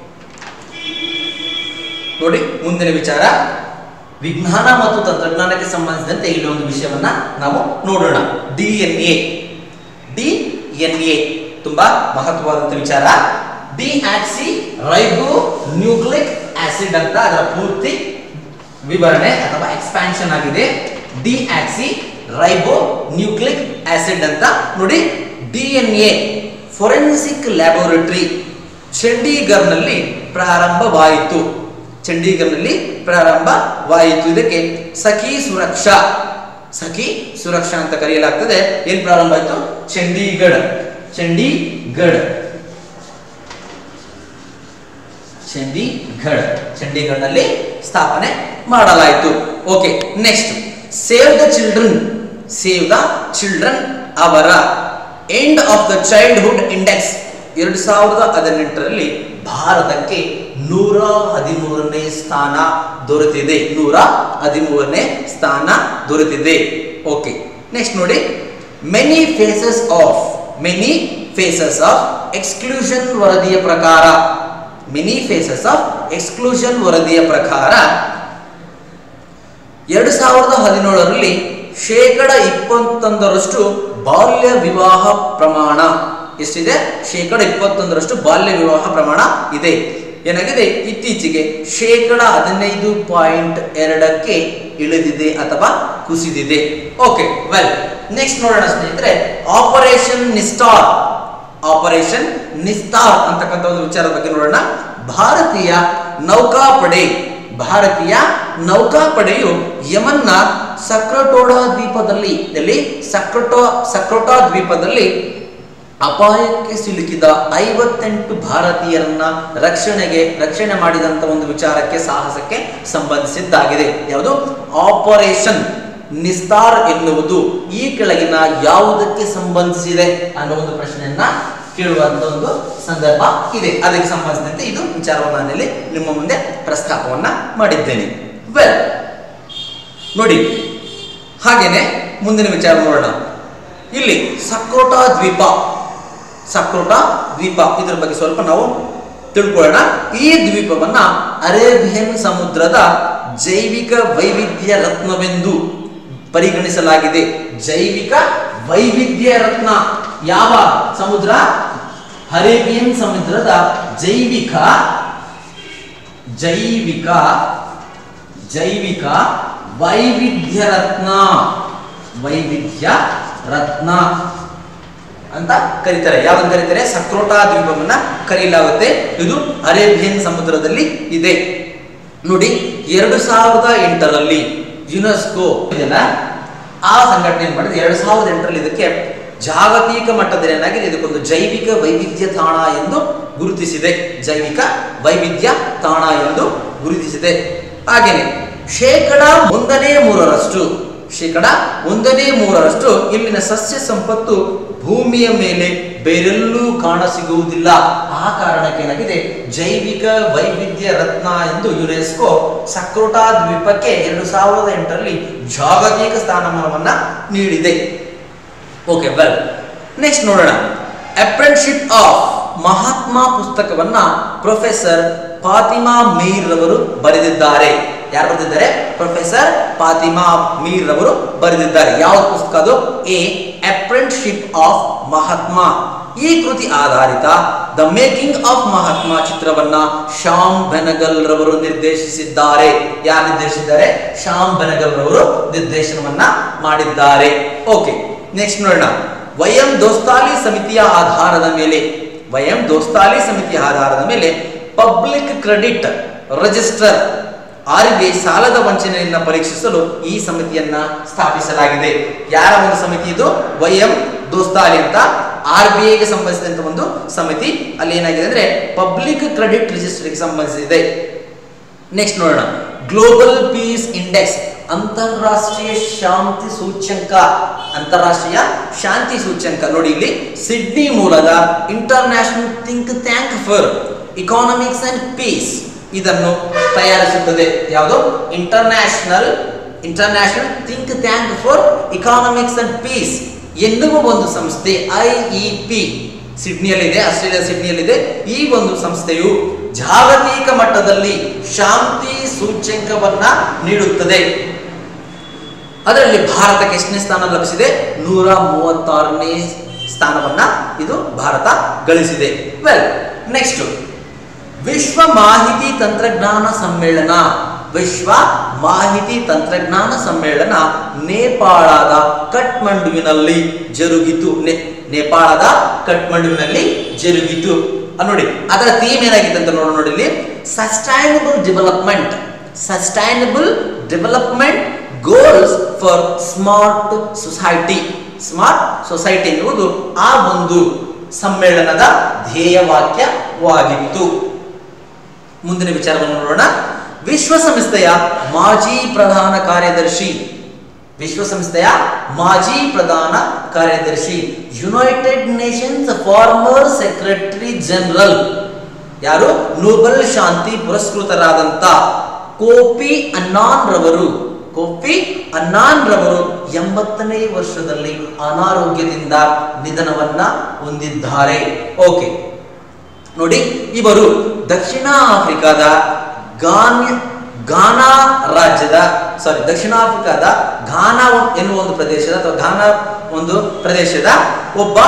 ನೋಡಿ ಮುಂದಿನ ವಿಚಾರ ವಿಜ್ಞಾನ ಮತ್ತು ತಂತ್ರಜ್ಞಾನಕ್ಕೆ ಸಂಬಂಧಿಸಿದಂತೆ ಇಲ್ಲಿ ಒಂದು ವಿಷಯವನ್ನ ನಾವು ನೋಡೋಣ. D N A D N A ತುಂಬಾ ಮಹತ್ವವಾದಂತ ವಿಚಾರ. Deoxyribonucleic acid ಅಂತ ಅದರ ಪೂರ್ತಿ ವಿವರಣೆ ಅಥವಾ ಎಕ್ಸ್ಪಾನ್ಷನ್ ಆಗಿದೆ. Deoxyribonucleic acid ಅಂತ. ನೋಡಿ, D N A forensic laboratory ಚಂಡೀಗಢ್ನಲ್ಲಿ ಪ್ರಾರಂಭವಾಯಿತು. ಚಂಡೀಗಢ್ನಲ್ಲಿ ಪ್ರಾರಂಭವಾಯಿತು. ಇದಕ್ಕೆ ಸಖಿ ಸುರಕ್ಷಾ ಸಖಿ ಸುರಕ್ಷಾ ಅಂತ ಕರೆಯಲಾಗ್ತದೆ. ಏನ್ ಪ್ರಾರಂಭ ಆಯಿತು? ಚಂಡೀಗಢ ಚಂಡೀಗಢ ಚಂಡೀಗಢ ಚಂಡೀಗಢ್ನಲ್ಲಿ ಸ್ಥಾಪನೆ ಮಾಡಲಾಯಿತು. Okay, next save the children save the children ಅವರ end of the childhood index ಎರಡು ಸಾವಿರದ ಹದಿನೆಂಟರಲ್ಲಿ ಭಾರತಕ್ಕೆ ನೂರ ಹದಿಮೂರನೇ ಸ್ಥಾನ ದೊರೆತಿದೆ. ನೂರ ಹದಿಮೂರನೇ ಸ್ಥಾನ ದೊರೆತಿದೆ. ಓಕೆ, ನೆಕ್ಸ್ಟ್ ನೋಡಿ, many faces of many faces of exclusion ವರದಿಯ ಪ್ರಕಾರ ಮೆನಿ ಫೇಸಸ್ ಆಫ್ ಎಕ್ಸ್ಕ್ಲೂಷನ್ ವರದಿಯ ಪ್ರಕಾರ ಎರಡು ಸಾವಿರದ ಹದಿನೇಳರಲ್ಲಿ ಶೇಕಡ ಇಪ್ಪತ್ತೊಂದರಷ್ಟು ಬಾಲ್ಯ ವಿವಾಹ ಪ್ರಮಾಣ ಎಷ್ಟಿದೆ? ಶೇಕಡ ಇಪ್ಪತ್ತೊಂದರಷ್ಟು ಬಾಲ್ಯ ವಿವಾಹ ಪ್ರಮಾಣ ಇದೆ. ಏನಾಗಿದೆ? ಇತ್ತೀಚೆಗೆ ಶೇಕಡ ಹದಿನೈದು ಪಾಯಿಂಟ್ ಎರಡಕ್ಕೆ ಇಳಿದಿದೆ ಅಥವಾ ಕುಸಿದಿದೆ. ಓಕೆ, ವೆಲ್, ನೆಕ್ಸ್ಟ್ ನೋಡೋಣ ಸ್ನೇಹಿತರೆ, ಆಪರೇಷನ್ ನಿಸ್ಟಾರ್ ಆಪರೇಷನ್ ನಿಸ್ತಾರ್ ಅಂತಕ್ಕಂಥ ಒಂದು ವಿಚಾರದ ಬಗ್ಗೆ ನೋಡೋಣ. ಭಾರತೀಯ ನೌಕಾಪಡೆ ಭಾರತೀಯ ನೌಕಾಪಡೆಯು ಯಮನ್ನ ಸಕ್ರಟೋಡಾ ದ್ವೀಪದಲ್ಲಿ ಎಲ್ಲಿ ಸಕ್ರಟೋ ಸಕ್ರಟಾ ದ್ವೀಪದಲ್ಲಿ ಅಪಾಯಕ್ಕೆ ಸಿಲುಕಿದ ಐವತ್ತೆಂಟು ಭಾರತೀಯರನ್ನ ರಕ್ಷಣೆಗೆ ರಕ್ಷಣೆ ಮಾಡಿದಂತ ಒಂದು ವಿಚಾರಕ್ಕೆ ಸಾಹಸಕ್ಕೆ ಸಂಬಂಧಿಸಿದ್ದಾಗಿದೆ. ಯಾವುದು? ಆಪರೇಷನ್ ನಿಸ್ತಾರ್ ಎನ್ನುವುದು ಈ ಕೆಳಗಿನ ಯಾವುದಕ್ಕೆ ಸಂಬಂಧಿಸಿದೆ ಅನ್ನೋ ಒಂದು ಪ್ರಶ್ನೆಯನ್ನ ಕೇಳುವಂತ ಒಂದು ಸಂದರ್ಭ ಇದೆ. ಅದಕ್ಕೆ ಸಂಬಂಧಿಸಿದಂತೆ ಇದು ವಿಚಾರವನ್ನು ನಾನಲ್ಲಿ ನಿಮ್ಮ ಮುಂದೆ ಪ್ರಸ್ತಾಪವನ್ನ ಮಾಡಿದ್ದೇನೆ. ವೆಲ್, ನೋಡಿ, ಹಾಗೇನೆ ಮುಂದಿನ ವಿಚಾರ ನೋಡೋಣ. ಇಲ್ಲಿ ಸಕ್ರೋಟಾ ದ್ವೀಪ ಸಕ್ರೋಟಾ ದ್ವೀಪ ಇದರ ಬಗ್ಗೆ ಸ್ವಲ್ಪ ನಾವು ತಿಳ್ಕೊಳ್ಳೋಣ. ಈ ದ್ವೀಪವನ್ನ ಅರೇಬಿಯನ್ ಸಮುದ್ರದ ಜೈವಿಕ ವೈವಿಧ್ಯ ರತ್ನವೆಂದು ಪರಿಗಣಿಸಲಾಗಿದೆ. ಜೈವಿಕ ವೈವಿಧ್ಯ ರತ್ನ ಯಾವ ಸಮುದ್ರ? ಅರೇಬಿಯನ್ ಸಮುದ್ರದ ಜೈವಿಕ ಜೈವಿಕ ಜೈವಿಕ ವೈವಿಧ್ಯ ರತ್ನ ವೈವಿಧ್ಯ ರತ್ನ ಅಂತ ಕರೀತಾರೆ. ಯಾವ್ದನ್ನು ಕರೀತಾರೆ? ಸಕ್ರೋಟಾ ದ್ವೀಪವನ್ನ ಕರೆಯಲಾಗುತ್ತೆ. ಇದು ಅರೇಬಿಯನ್ ಸಮುದ್ರದಲ್ಲಿ ಇದೆ. ನೋಡಿ, ಎರಡು ಸಾವಿರದ ಎಂಟರಲ್ಲಿ ಯುನೆಸ್ಕೋ ಇದೆಲ್ಲ ಆ ಸಂಘಟನೆ ಏನ್ ಮಾಡಿದೆ? ಎರಡು ಸಾವಿರದ ಎಂಟರಲ್ಲಿ ಇದಕ್ಕೆ ಜಾಗತಿಕ ಮಟ್ಟದಲ್ಲಿ ಏನಾಗಿದೆ? ಇದಕ್ಕೊಂದು ಜೈವಿಕ ವೈವಿಧ್ಯ ತಾಣ ಎಂದು ಗುರುತಿಸಿದೆ. ಜೈವಿಕ ವೈವಿಧ್ಯ ತಾಣ ಎಂದು ಗುರುತಿಸಿದೆ. ಹಾಗೇನೆ ಶೇಕಡ ಒಂದನೇ ಮೂರರಷ್ಟು ಶೇಕಡ ಒಂದನೇ ಮೂರರಷ್ಟು ಇಲ್ಲಿನ ಸಸ್ಯ ಸಂಪತ್ತು ಭೂಮಿಯ ಮೇಲೆ ಬೇರೆಲ್ಲೂ ಕಾಣಸಿಗುವುದಿಲ್ಲ. ಆ ಕಾರಣಕ್ಕೆ ಏನಾಗಿದೆ? ಜೈವಿಕ ವೈವಿಧ್ಯ ರತ್ನ ಎಂದು ಯುನೆಸ್ಕೋ ಸಕ್ರೋಟಾ ದ್ವೀಪಕ್ಕೆ ಎರಡು ಸಾವಿರದ ಎಂಟರಲ್ಲಿ ಜಾಗತಿಕ ಸ್ಥಾನಮಾನವನ್ನ ನೀಡಿದೆ. ಓಕೆ, ವೆಲ್, ನೆಕ್ಸ್ಟ್ ನೋಡೋಣ. ಅಪ್ರೆಂಟಿಸ್‌ಶಿಪ್ ಆಫ್ ಮಹಾತ್ಮ ಪುಸ್ತಕವನ್ನ ಪ್ರೊಫೆಸರ್ ಫಾತಿಮಾ ಮೀರ್ ರವರು ಬರೆದಿದ್ದಾರೆ. ಯಾರು ಬರೆದಿದ್ದಾರೆ? ಪ್ರೊಫೆಸರ್ ಫಾತಿಮಾ ಮೀರ್ ರವರು ಬರೆದಿದ್ದಾರೆ. ಯಾವ ಪುಸ್ತಕ ಅದು? A apprenticeship of Mahatma. ಈ ಕೃತಿ ಆಧಾರಿತ ದ ಮೇಕಿಂಗ್ ಆಫ್ ಮಹಾತ್ಮ ಚಿತ್ರವನ್ನ ಶ್ಯಾಮ್ ಬೆನಗಲ್ ರವರು ನಿರ್ದೇಶಿಸಿದ್ದಾರೆ. ಯಾರು ನಿರ್ದೇಶಿಸಿದ್ದಾರೆ? ಶ್ಯಾಮ್ ಬೆನಗಲ್ ರವರು ನಿರ್ದೇಶನವನ್ನ ಮಾಡಿದ್ದಾರೆ. ಓಕೆ, ನೆಕ್ಸ್ಟ್ ನೋಡೋಣ. ವಯಂ ದೋಸ್ತಾಲಿ ಸಮಿತಿಯ ಆಧಾರದ ಮೇಲೆ ವಯಂ ದೋಸ್ತಾಲಿ ಸಮಿತಿಯ ಆಧಾರದ ಮೇಲೆ public credit register R B I ಸಾಲದ ವಂಚನೆಯನ್ನ ಪರೀಕ್ಷಿಸಲು ಈ ಸಮಿತಿಯನ್ನ ಸ್ಥಾಪಿಸಲಾಗಿದೆ. ಯಾರ ಒಂದು ಸಮಿತಿ ಇದು? ವಯಂ ದೋಸ್ತಾಲಿ ಅಂತ ಆರ್ ಬಿ ಐಗೆ ಸಂಬಂಧಿಸಿದಂತ ಒಂದು ಸಮಿತಿ. ಅಲ್ಲಿ ಏನಾಗಿದೆ ಅಂದ್ರೆ ಪಬ್ಲಿಕ್ ಕ್ರೆಡಿಟ್ ರಿಜಿಸ್ಟರ್ಗೆ ಸಂಬಂಧಿಸಿದೆ. ನೆಕ್ಸ್ಟ್ ನೋಡೋಣ. ಗ್ಲೋಬಲ್ ಪೀಸ್ ಇಂಡೆಕ್ಸ್, ಅಂತಾರಾಷ್ಟ್ರೀಯ ಶಾಂತಿ ಸೂಚ್ಯಂಕ, ಅಂತಾರಾಷ್ಟ್ರೀಯ ಶಾಂತಿ ಸೂಚ್ಯಂಕ ನೋಡಿ ಇಲ್ಲಿ ಸಿಡ್ನಿ ಮೂಲದ international think tank for economics and peace ಇದನ್ನು ತಯಾರಿಸುತ್ತದೆ. ಯಾವುದು? International international think tank for economics and peace ಎನ್ನುವ ಒಂದು ಸಂಸ್ಥೆ ಐ ಇ ಪಿ ಸಿಡ್ನಿಯಲ್ಲಿದೆ, ಆಸ್ಟ್ರೇಲಿಯಾ ಸಿಡ್ನಿಯಲ್ಲಿದೆ. ಈ ಒಂದು ಸಂಸ್ಥೆಯು ಜಾಗತಿಕ ಮಟ್ಟದಲ್ಲಿ ಶಾಂತಿ ಸೂಚ್ಯಂಕವನ್ನ ನೀಡುತ್ತದೆ. ಅದರಲ್ಲಿ ಭಾರತಕ್ಕೆ ಎಷ್ಟನೇ ಸ್ಥಾನ ಲಭಿಸಿದೆ? ನೂರ ಮೂವತ್ತಾರನೇ ಸ್ಥಾನವನ್ನ ಇದು ಭಾರತ ಗಳಿಸಿದೆ. ವೆಲ್, ನೆಕ್ಸ್ಟ್ ವಿಶ್ವ ಮಾಹಿತಿ ತಂತ್ರಜ್ಞಾನ ಸಮ್ಮೇಳನ. ವಿಶ್ವ ಮಾಹಿತಿ ತಂತ್ರಜ್ಞಾನ ಸಮ್ಮೇಳನ ನೇಪಾಳದ ಕಠ್ಮಂಡುವಿನಲ್ಲಿ ಜರುಗಿತು. ನೇಪಾಳದ ಕಠ್ಮಂಡುವಿನಲ್ಲಿ ಜರುಗಿತು ನೋಡಿ. ಅದರ ಥೀಮ್ ಏನಾಗಿತ್ತು ಅಂತ ನೋಡೋಣ. ನೋಡಿ ಇಲ್ಲಿ sustainable development, sustainable development goals for smart society. Smart society ಎನ್ನುವುದು ಆ ಒಂದು ಸಮ್ಮೇಳನದ ಧ್ಯೇಯವಾಕ್ಯವಾಗಿತ್ತು. ಮುಂದಿನ ವಿಚಾರವನ್ನು ನೋಡೋಣ. ವಿಶ್ವಸಂಸ್ಥೆಯ ಮಾಜಿ ಪ್ರಧಾನ ಕಾರ್ಯದರ್ಶಿ, ವಿಶ್ವಸಂಸ್ಥೆಯ ಮಾಜಿ ಪ್ರಧಾನ ಕಾರ್ಯದರ್ಶಿ, United Nations former secretary general, ಯಾರು? ನೊಬೆಲ್ ಶಾಂತಿ ಪುರಸ್ಕೃತರಾದಂತ ಕೋಫಿ ಅನ್ನಾನ್ ರವರು, ಕೋಫಿ ಅನ್ನಾನ್ ರವರು ಎಂಬತ್ತನೇ ವರ್ಷದಲ್ಲಿ ಅನಾರೋಗ್ಯದಿಂದ ನಿಧನವನ್ನ ಹೊಂದಿದ್ದಾರೆ. ಓಕೆ ನೋಡಿ, ಇವರು ದಕ್ಷಿಣ ಆಫ್ರಿಕಾದ ಗಾನ್ ಘಾನಾ ರಾಜ್ಯದ ಸಾರಿ ದಕ್ಷಿಣ ಆಫ್ರಿಕಾದ ಘಾನಾ ಎನ್ನುವ ಒಂದು ಪ್ರದೇಶದ ಅಥವಾ ಘಾನಾ ಒಂದು ಪ್ರದೇಶದ ಒಬ್ಬ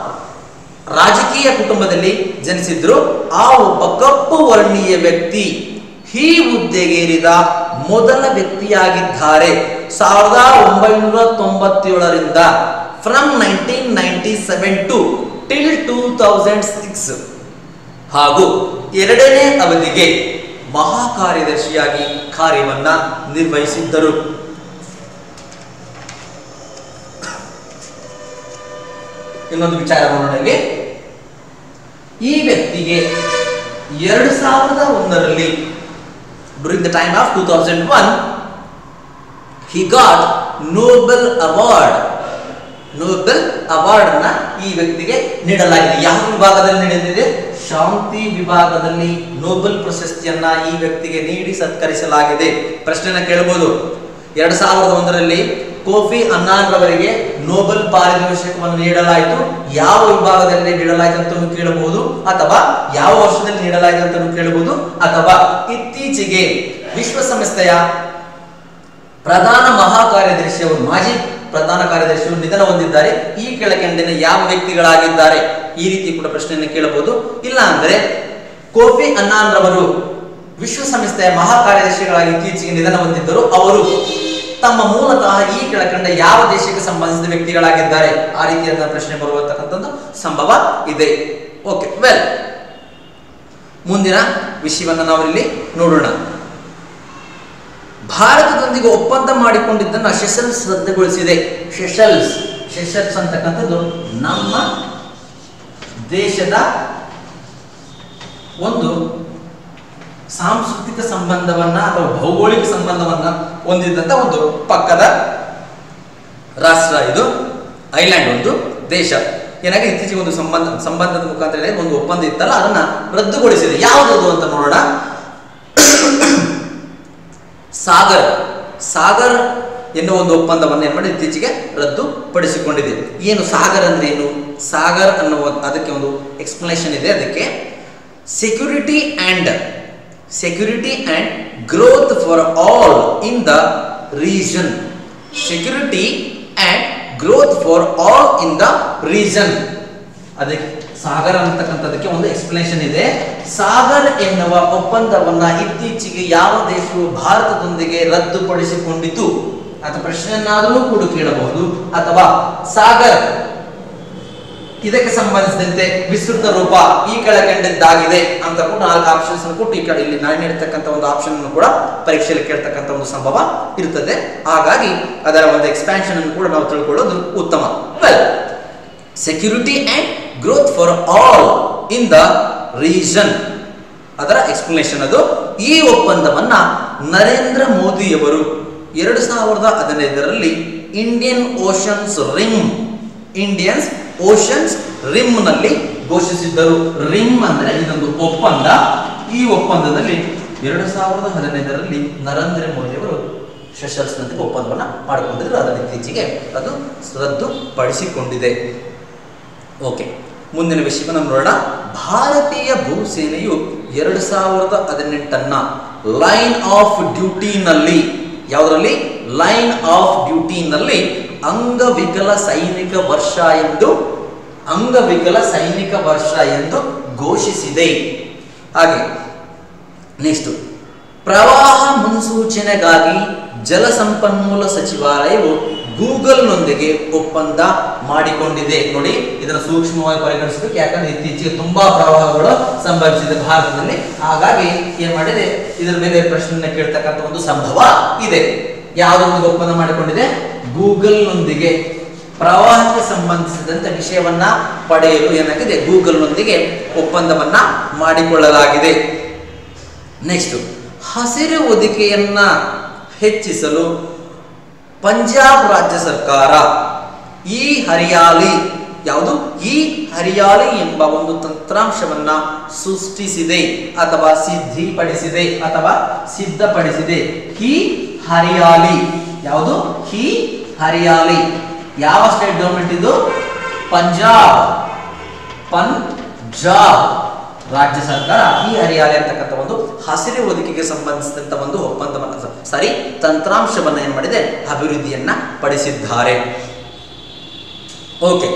ರಾಜಕೀಯ ಕುಟುಂಬದಲ್ಲಿ ಜನಿಸಿದ್ರು. ಆ ಒಬ್ಬ ಕಪ್ಪು ವರ್ಣೀಯ ವ್ಯಕ್ತಿ ಈ ಹುದ್ದೆಗೇರಿದ ಮೊದಲ ವ್ಯಕ್ತಿಯಾಗಿದ್ದಾರೆ. ಸಾವಿರದ ಒಂಬೈನೂರ ತೊಂಬತ್ತೇಳರಿಂದ from nineteen ninety seven to till two thousand six ಹಾಗೂ ಎರಡನೇ ಅವಧಿಗೆ ಮಹಾ ಕಾರ್ಯದರ್ಶಿಯಾಗಿ ಕಾರ್ಯವನ್ನ ನಿರ್ವಹಿಸಿದ್ದರು. ಇನ್ನೊಂದು ವಿಚಾರವನ್ನು ಈ ವ್ಯಕ್ತಿಗೆ ಎರಡು ಸಾವಿರದ ಒಂದರಲ್ಲಿ during the time of two thousand one he got Nobel Award. Nobel award ಅನ್ನ ಈ ವ್ಯಕ್ತಿಗೆ ನೀಡಲಾಗಿದೆ. ಯಾವ ವಿಭಾಗದಲ್ಲಿ ನೀಡಿದೆ? ಶಾಂತಿ ವಿಭಾಗದಲ್ಲಿ ನೊಬೆಲ್ ಪ್ರಶಸ್ತಿಯನ್ನ ಈ ವ್ಯಕ್ತಿಗೆ ನೀಡಿ ಸತ್ಕರಿಸಲಾಗಿದೆ. ಪ್ರಶ್ನೆನ ಕೇಳಬಹುದು. ಎರಡ್ ಸಾವಿರದ ಒಂದರಲ್ಲಿ ಕೋಫಿ ಅನ್ನಾನ್ ರವರಿಗೆ ನೊಬೆಲ್ ಪಾರಿತೋಷಕವನ್ನು ನೀಡಲಾಯಿತು. ಯಾವ ವಿಭಾಗದಲ್ಲಿ ನೀಡಲಾಯಿತು ಅಂತ ಕೇಳಬಹುದು, ಅಥವಾ ಯಾವ ವರ್ಷದಲ್ಲಿ ನೀಡಲಾಯಿತು ಅಂತ ಕೇಳಬಹುದು, ಅಥವಾ ಇತ್ತೀಚೆಗೆ ವಿಶ್ವಸಂಸ್ಥೆಯ ಪ್ರಧಾನ ಮಹಾ ಕಾರ್ಯದರ್ಶಿಯವರು ಮಾಜಿ ಪ್ರಧಾನ ಕಾರ್ಯದರ್ಶಿಯವರು ನಿಧನ ಹೊಂದಿದ್ದಾರೆ. ಈ ಕೆಳಕಂಡಿನ ಯಾವ ವ್ಯಕ್ತಿಗಳಾಗಿದ್ದಾರೆ? ಈ ರೀತಿ ಕೂಡ ಪ್ರಶ್ನೆಯನ್ನು ಕೇಳಬಹುದು. ಇಲ್ಲ ಅಂದ್ರೆ ಕೋಫಿ ಅನ್ನಾನ್ ರವರು ವಿಶ್ವಸಂಸ್ಥೆಯ ಮಹಾ ಕಾರ್ಯದರ್ಶಿಗಳಾಗಿ ಇತ್ತೀಚೆಗೆ ನಿಧನ ಹೊಂದಿದ್ದರು. ಅವರು ತಮ್ಮ ಮೂಲತಃ ಈ ಕೆಳಕಂಡ ಯಾವ ದೇಶಕ್ಕೆ ಸಂಬಂಧಿಸಿದ ವ್ಯಕ್ತಿಗಳಾಗಿದ್ದಾರೆ? ಆ ರೀತಿಯಾದ ಪ್ರಶ್ನೆ ಬರುವಂತಕ್ಕಂಥದ್ದು ಸಂಭವ ಇದೆ. ಓಕೆ, ವೆಲ್, ಮುಂದಿನ ವಿಷಯವನ್ನ ನಾವು ಇಲ್ಲಿ ನೋಡೋಣ. ಭಾರತದೊಂದಿಗೆ ಒಪ್ಪಂದ ಮಾಡಿಕೊಂಡಿದ್ದನ್ನು ಸೆಷಲ್ಸ್ ರದ್ದುಗೊಳಿಸಿದೆ. ಸೆಷಲ್ಸ್ ಸೆಷಲ್ಸ್ ಅಂತಕ್ಕಂಥದ್ದು ನಮ್ಮ ದೇಶದ ಒಂದು ಸಾಂಸ್ಕೃತಿಕ ಸಂಬಂಧವನ್ನ ಅಥವಾ ಭೌಗೋಳಿಕ ಸಂಬಂಧವನ್ನ ಹೊಂದಿದ್ದಂತ ಒಂದು ಪಕ್ಕದ ರಾಷ್ಟ್ರ. ಇದು ಐಲ್ಯಾಂಡ್, ಒಂದು ದೇಶ. ಏನಾಗಿ ಇತ್ತೀಚೆಗೆ ಒಂದು ಸಂಬಂಧ ಸಂಬಂಧದ ಮುಖಾಂತರ ಒಂದು ಒಪ್ಪಂದ ಇತ್ತಲ್ಲ, ಅದನ್ನ ರದ್ದುಗೊಳಿಸಿದೆ. ಯಾವುದದು ಅಂತ ನೋಡೋಣ. ಸಾಗರ್ ಸಾಗರ್ ಎನ್ನುವ ಒಂದು ಒಪ್ಪಂದವನ್ನು ಏನ್ ಮಾಡಿ ಇತ್ತೀಚೆಗೆ ರದ್ದುಪಡಿಸಿಕೊಂಡಿದೆ. ಏನು ಸಾಗರ್ ಅಂದ್ರೆ ಏನು? ಸಾಗರ್ ಅನ್ನುವ ಅದಕ್ಕೆ ಒಂದು ಎಕ್ಸ್ಪ್ಲನೇಷನ್ ಇದೆ. ಅದಕ್ಕೆ security and security and growth for all in the region. Security and growth for all in the region. ಅದಕ್ಕೆ ಸಾಗರ್ ಅಂತಕ್ಕಂಥದಕ್ಕೆ ಒಂದು ಎಕ್ಸ್ಪ್ಲನೇಷನ್ ಇದೆ. ಸಾಗರ್ ಎನ್ನುವ ಒಪ್ಪಂದವನ್ನ ಇತ್ತೀಚೆಗೆ ಯಾವ ದೇಶವು ಭಾರತದೊಂದಿಗೆ ರದ್ದುಪಡಿಸಿಕೊಂಡಿತು ಅಂತ ಪ್ರಶ್ನೆಯನ್ನಾದರೂ ಕೂಡ ಕೇಳಬಹುದು. ಅಥವಾ ಸಾಗರ್ ಇದಕ್ಕೆ ಸಂಬಂಧಿಸಿದಂತೆ ವಿಸ್ತೃತ ರೂಪ ಈ ಕೆಳಕಂಡದ್ದಾಗಿದೆ ಅಂತ ಕೂಡ ನಾಲ್ಕು ಆಪ್ಷನ್ಸ್ ಕೊಟ್ಟು ಈ ಕಡೆ ಇಲ್ಲಿ ನಾನು ನೀಡತಕ್ಕಂಥ ಒಂದು ಆಪ್ಷನ್ ಕೂಡ ಪರೀಕ್ಷೆಯಲ್ಲಿ ಕೇಳ್ತಕ್ಕಂಥ ಒಂದು ಸಂಭವ ಇರ್ತದೆ. ಹಾಗಾಗಿ ಅದರ ಒಂದು ಎಕ್ಸ್ಪ್ಯಾನ್ಷನ್ ಅನ್ನು ಕೂಡ ನಾವು ತಿಳ್ಕೊಳ್ಳೋದು ಉತ್ತಮ. Well, security and growth for all in the region. ಅದರ ಎಕ್ಸ್ಪ್ಲನೇಷನ್ ಅದು. ಈ ಒಪ್ಪಂದವನ್ನ ನರೇಂದ್ರ ಮೋದಿಯವರು ಎರಡು ಸಾವಿರದ ಹದಿನೈದರಲ್ಲಿ Indian oceans rim Indians oceans rim ನಲ್ಲಿ ಘೋಷಿಸಿದ್ದರು. ರಿಮ್ ಅಂದ್ರೆ ಇದೊಂದು ಒಪ್ಪಂದ. ಈ ಒಪ್ಪಂದದಲ್ಲಿ ಎರಡು ಸಾವಿರದ ಹದಿನೈದರಲ್ಲಿ ನರೇಂದ್ರ ಮೋದಿಯವರು ಸೆಷಲ್ಸ್ನೊಂದಿಗೆ ಒಪ್ಪಂದವನ್ನ ಮಾಡಿಕೊಂಡಿದ್ರು. ಅದರ ಇತ್ತೀಚೆಗೆ ಅದು ರದ್ದುಪಡಿಸಿಕೊಂಡಿದೆ. ಓಕೆ, ಮುಂದಿನ ವಿಷಯವನ್ನು ನೋಡೋಣ. ಭಾರತೀಯ ಭೂಸೇನೆಯು ಎರಡು ಸಾವಿರದ ಹದಿನೆಂಟನ್ನ ಲೈನ್ ಆಫ್ ಡ್ಯೂಟಿನಲ್ಲಿ, ಯಾವುದರಲ್ಲಿ? ಲೈನ್ ಆಫ್ ಡ್ಯೂಟಿನಲ್ಲಿ ಅಂಗವಿಕಲ ಸೈನಿಕ ವರ್ಷ ಎಂದು ಅಂಗವಿಕಲ ಸೈನಿಕ ವರ್ಷ ಎಂದು ಘೋಷಿಸಿದೆ. ಹಾಗೆ ನೆಕ್ಸ್ಟ್, ಪ್ರವಾಹ ಮುನ್ಸೂಚನೆಗಾಗಿ ಜಲಸಂಪನ್ಮೂಲ ಸಚಿವಾಲಯವು ಗೂಗಲ್ನೊಂದಿಗೆ ಒಪ್ಪಂದ ಮಾಡಿಕೊಂಡಿದೆ. ನೋಡಿ, ಇದನ್ನು ಸೂಕ್ಷ್ಮವಾಗಿ ಪರಿಗಣಿಸಬೇಕು. ಯಾಕಂದ್ರೆ ಇತ್ತೀಚೆಗೆ ತುಂಬಾ ಪ್ರವಾಹಗಳು ಸಂಭವಿಸಿದೆ ಭಾರತದಲ್ಲಿ. ಹಾಗಾಗಿ ಏನ್ ಮಾಡಿದೆ, ಇದರ ಮೇಲೆ ಪ್ರಶ್ನೆ ಕೇಳ್ತಕ್ಕಂಥ ಒಂದು ಸಂಭವ ಇದೆ. ಯಾವುದೊಂದಿಗೆ ಒಪ್ಪಂದ ಮಾಡಿಕೊಂಡಿದೆ? ಗೂಗಲ್ನೊಂದಿಗೆ ಪ್ರವಾಹಕ್ಕೆ ಸಂಬಂಧಿಸಿದಂತೆ ವಿಷಯವನ್ನ ಪಡೆಯಲು ಏನಾಗಿದೆ, ಗೂಗಲ್ನೊಂದಿಗೆ ಒಪ್ಪಂದವನ್ನ ಮಾಡಿಕೊಳ್ಳಲಾಗಿದೆ. ನೆಕ್ಸ್ಟ್, ಹಸಿರು ಹೊದಿಕೆಯನ್ನ ಹೆಚ್ಚಿಸಲು ಪಂಜಾಬ್ ರಾಜ್ಯ ಸರ್ಕಾರ ಈ ಹರಿಯಾಲಿ ಯಾವುದು ಈ ಹರಿಯಾಲಿ ಎಂಬ ಒಂದು ತಂತ್ರಾಂಶವನ್ನ ಸೃಷ್ಟಿಸಿದೆ ಅಥವಾ ಸಿದ್ಧಿಪಡಿಸಿದೆ ಅಥವಾ ಸಿದ್ಧಪಡಿಸಿದೆ. ಈ ಹರಿಯಾಲಿ ಯಾವುದು? ಈ ಹರಿಯಾಲಿ ಯಾವ ಸ್ಟೇಟ್ ಗವರ್ಮೆಂಟ್ ಇದು? ಪಂಜಾಬ್ ಪಂಜಾಬ್ ರಾಜ್ಯ ಸರ್ಕಾರ ಈ ಹರಿಯಾಲಿ ಅಂತಕ್ಕಂಥ ಒಂದು ಹಸಿರು ಹೊದಿಕೆಗೆ ಸಂಬಂಧಿಸಿದಂತ ಒಂದು ಒಪ್ಪಂದವನ್ನು ಸಾರಿ ತಂತ್ರಾಂಶವನ್ನು ಏನ್ ಮಾಡಿದೆ, ಅಭಿವೃದ್ಧಿಯನ್ನ ಪಡಿಸಿದ್ದಾರೆ. ಓಕೆ,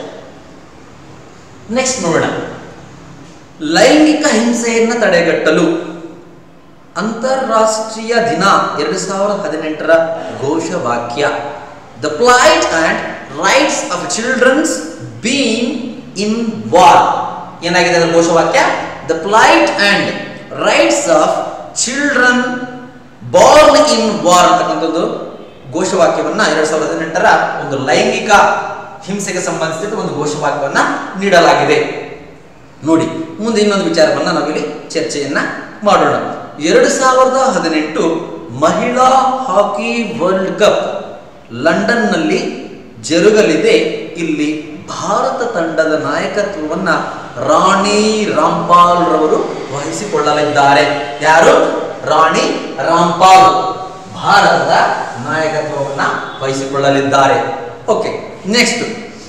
ನೆಕ್ಸ್ಟ್ ನೋಡೋಣ. ಲೈಂಗಿಕ ಹಿಂಸೆಯನ್ನು ತಡೆಗಟ್ಟಲು ಅಂತಾರಾಷ್ಟ್ರೀಯ ದಿನ ಎರಡು ಸಾವಿರದ ಹದಿನೆಂಟರ ಘೋಷವಾಕ್ಯ the plight and rights of childrens being in war. ಏನಾಗಿದೆ ಅದರ ಘೋಷವಾಕ್ಯ? The plight and rights of children born in war ಅಂತಕ್ಕಂಥದ್ದು ಘೋಷವಾಕ್ಯವನ್ನ ಎರಡ್ ಸಾವಿರದ ಹದಿನೆಂಟರ ಒಂದು ಲೈಂಗಿಕ ಹಿಂಸೆಗೆ ಸಂಬಂಧಿಸಿದ ಒಂದು ಘೋಷವಾಕ್ಯವನ್ನ ನೀಡಲಾಗಿದೆ. ನೋಡಿ, ಮುಂದೆ ಇನ್ನೊಂದು ವಿಚಾರವನ್ನ ನಾವಿಲ್ಲಿ ಚರ್ಚೆಯನ್ನ ಮಾಡೋಣ. ಎರಡು ಸಾವಿರದ ಹದಿನೆಂಟು ಮಹಿಳಾ ಹಾಕಿ ವರ್ಲ್ಡ್ ಕಪ್ ಲಂಡನ್ನಲ್ಲಿ ಜರುಗಲಿದೆ. ಇಲ್ಲಿ ಭಾರತ ತಂಡದ ನಾಯಕತ್ವವನ್ನ ರಾಣಿ ರಾಂಪಾಲ್ ರವರು ವಹಿಸಿಕೊಳ್ಳಲಿದ್ದಾರೆ. ಯಾರು? ರಾಣಿ ರಾಂಪಾಲ್ ಭಾರತದ ನಾಯಕತ್ವವನ್ನ ವಹಿಸಿಕೊಳ್ಳಲಿದ್ದಾರೆ. Okay, next